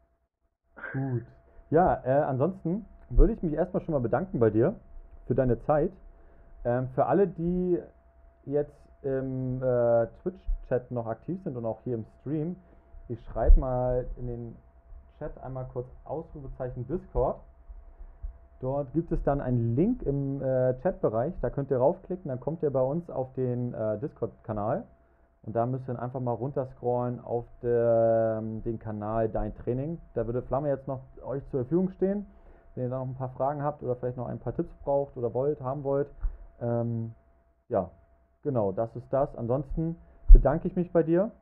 [SPEAKER 1] Gut. Ja, äh, ansonsten würde ich mich erstmal schon mal bedanken bei dir für deine Zeit. Ähm, für alle, die jetzt im äh, Twitch-Chat noch aktiv sind und auch hier im Stream, ich schreibe mal in den Chat einmal kurz Ausrufezeichen Discord. Dort gibt es dann einen Link im äh, Chatbereich, da könnt ihr raufklicken, dann kommt ihr bei uns auf den äh, Discord-Kanal und da müsst ihr dann einfach mal runterscrollen auf der, den Kanal Dein Training. Da würde Flamme jetzt noch euch zur Verfügung stehen, wenn ihr da noch ein paar Fragen habt oder vielleicht noch ein paar Tipps braucht oder wollt, haben wollt. Ähm, ja, genau, das ist das. Ansonsten bedanke ich mich bei dir.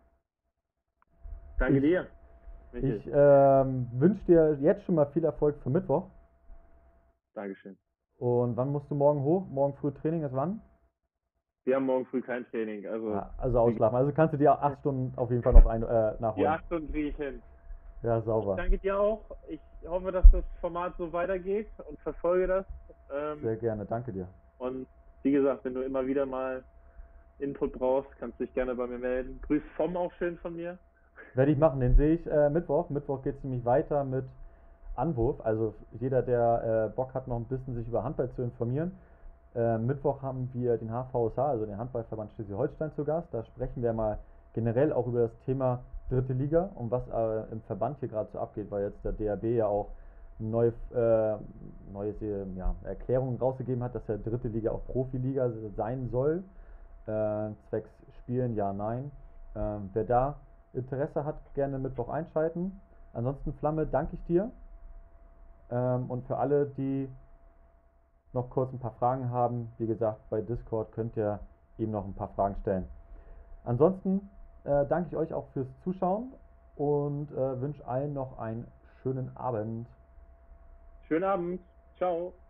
[SPEAKER 2] Danke
[SPEAKER 1] Ich,
[SPEAKER 2] dir.
[SPEAKER 1] ich ähm, wünsche dir jetzt schon mal viel Erfolg für Mittwoch.
[SPEAKER 2] Dankeschön.
[SPEAKER 1] Und wann musst du morgen hoch? Morgen früh Training ist wann?
[SPEAKER 2] Wir haben morgen früh kein Training. Also,
[SPEAKER 1] Ah, also ausschlafen. Also kannst du dir acht Stunden auf jeden Fall noch ein, äh,
[SPEAKER 2] die
[SPEAKER 1] nachholen.
[SPEAKER 2] acht Stunden kriege ich hin.
[SPEAKER 1] Ja, sauber.
[SPEAKER 2] Ich danke dir auch. Ich hoffe, dass das Format so weitergeht und verfolge das. Ähm,
[SPEAKER 1] Sehr gerne, danke dir.
[SPEAKER 2] Und wie gesagt, wenn du immer wieder mal Input brauchst, kannst du dich gerne bei mir melden. Grüß vom auch schön von mir.
[SPEAKER 1] Werde ich machen, den sehe ich äh, Mittwoch. Mittwoch geht es nämlich weiter mit Anwurf. Also jeder, der äh, Bock hat, noch ein bisschen sich über Handball zu informieren. Äh, Mittwoch haben wir den H V S H, also den Handballverband Schleswig-Holstein, zu Gast. Da sprechen wir mal generell auch über das Thema dritte Liga und was äh, im Verband hier gerade so abgeht, weil jetzt der D H B ja auch eine neue äh, neues, äh, ja, Erklärung rausgegeben hat, dass der dritte Liga auch Profiliga sein soll. Äh, zwecks Spielen, ja, nein. Äh, wer da Interesse hat, gerne Mittwoch einschalten. Ansonsten, Flamme, danke ich dir. Ähm, und für alle, die noch kurz ein paar Fragen haben, wie gesagt, bei Discord könnt ihr ihm noch ein paar Fragen stellen. Ansonsten äh, danke ich euch auch fürs Zuschauen und äh, wünsche allen noch einen schönen Abend.
[SPEAKER 2] Schönen Abend. Ciao.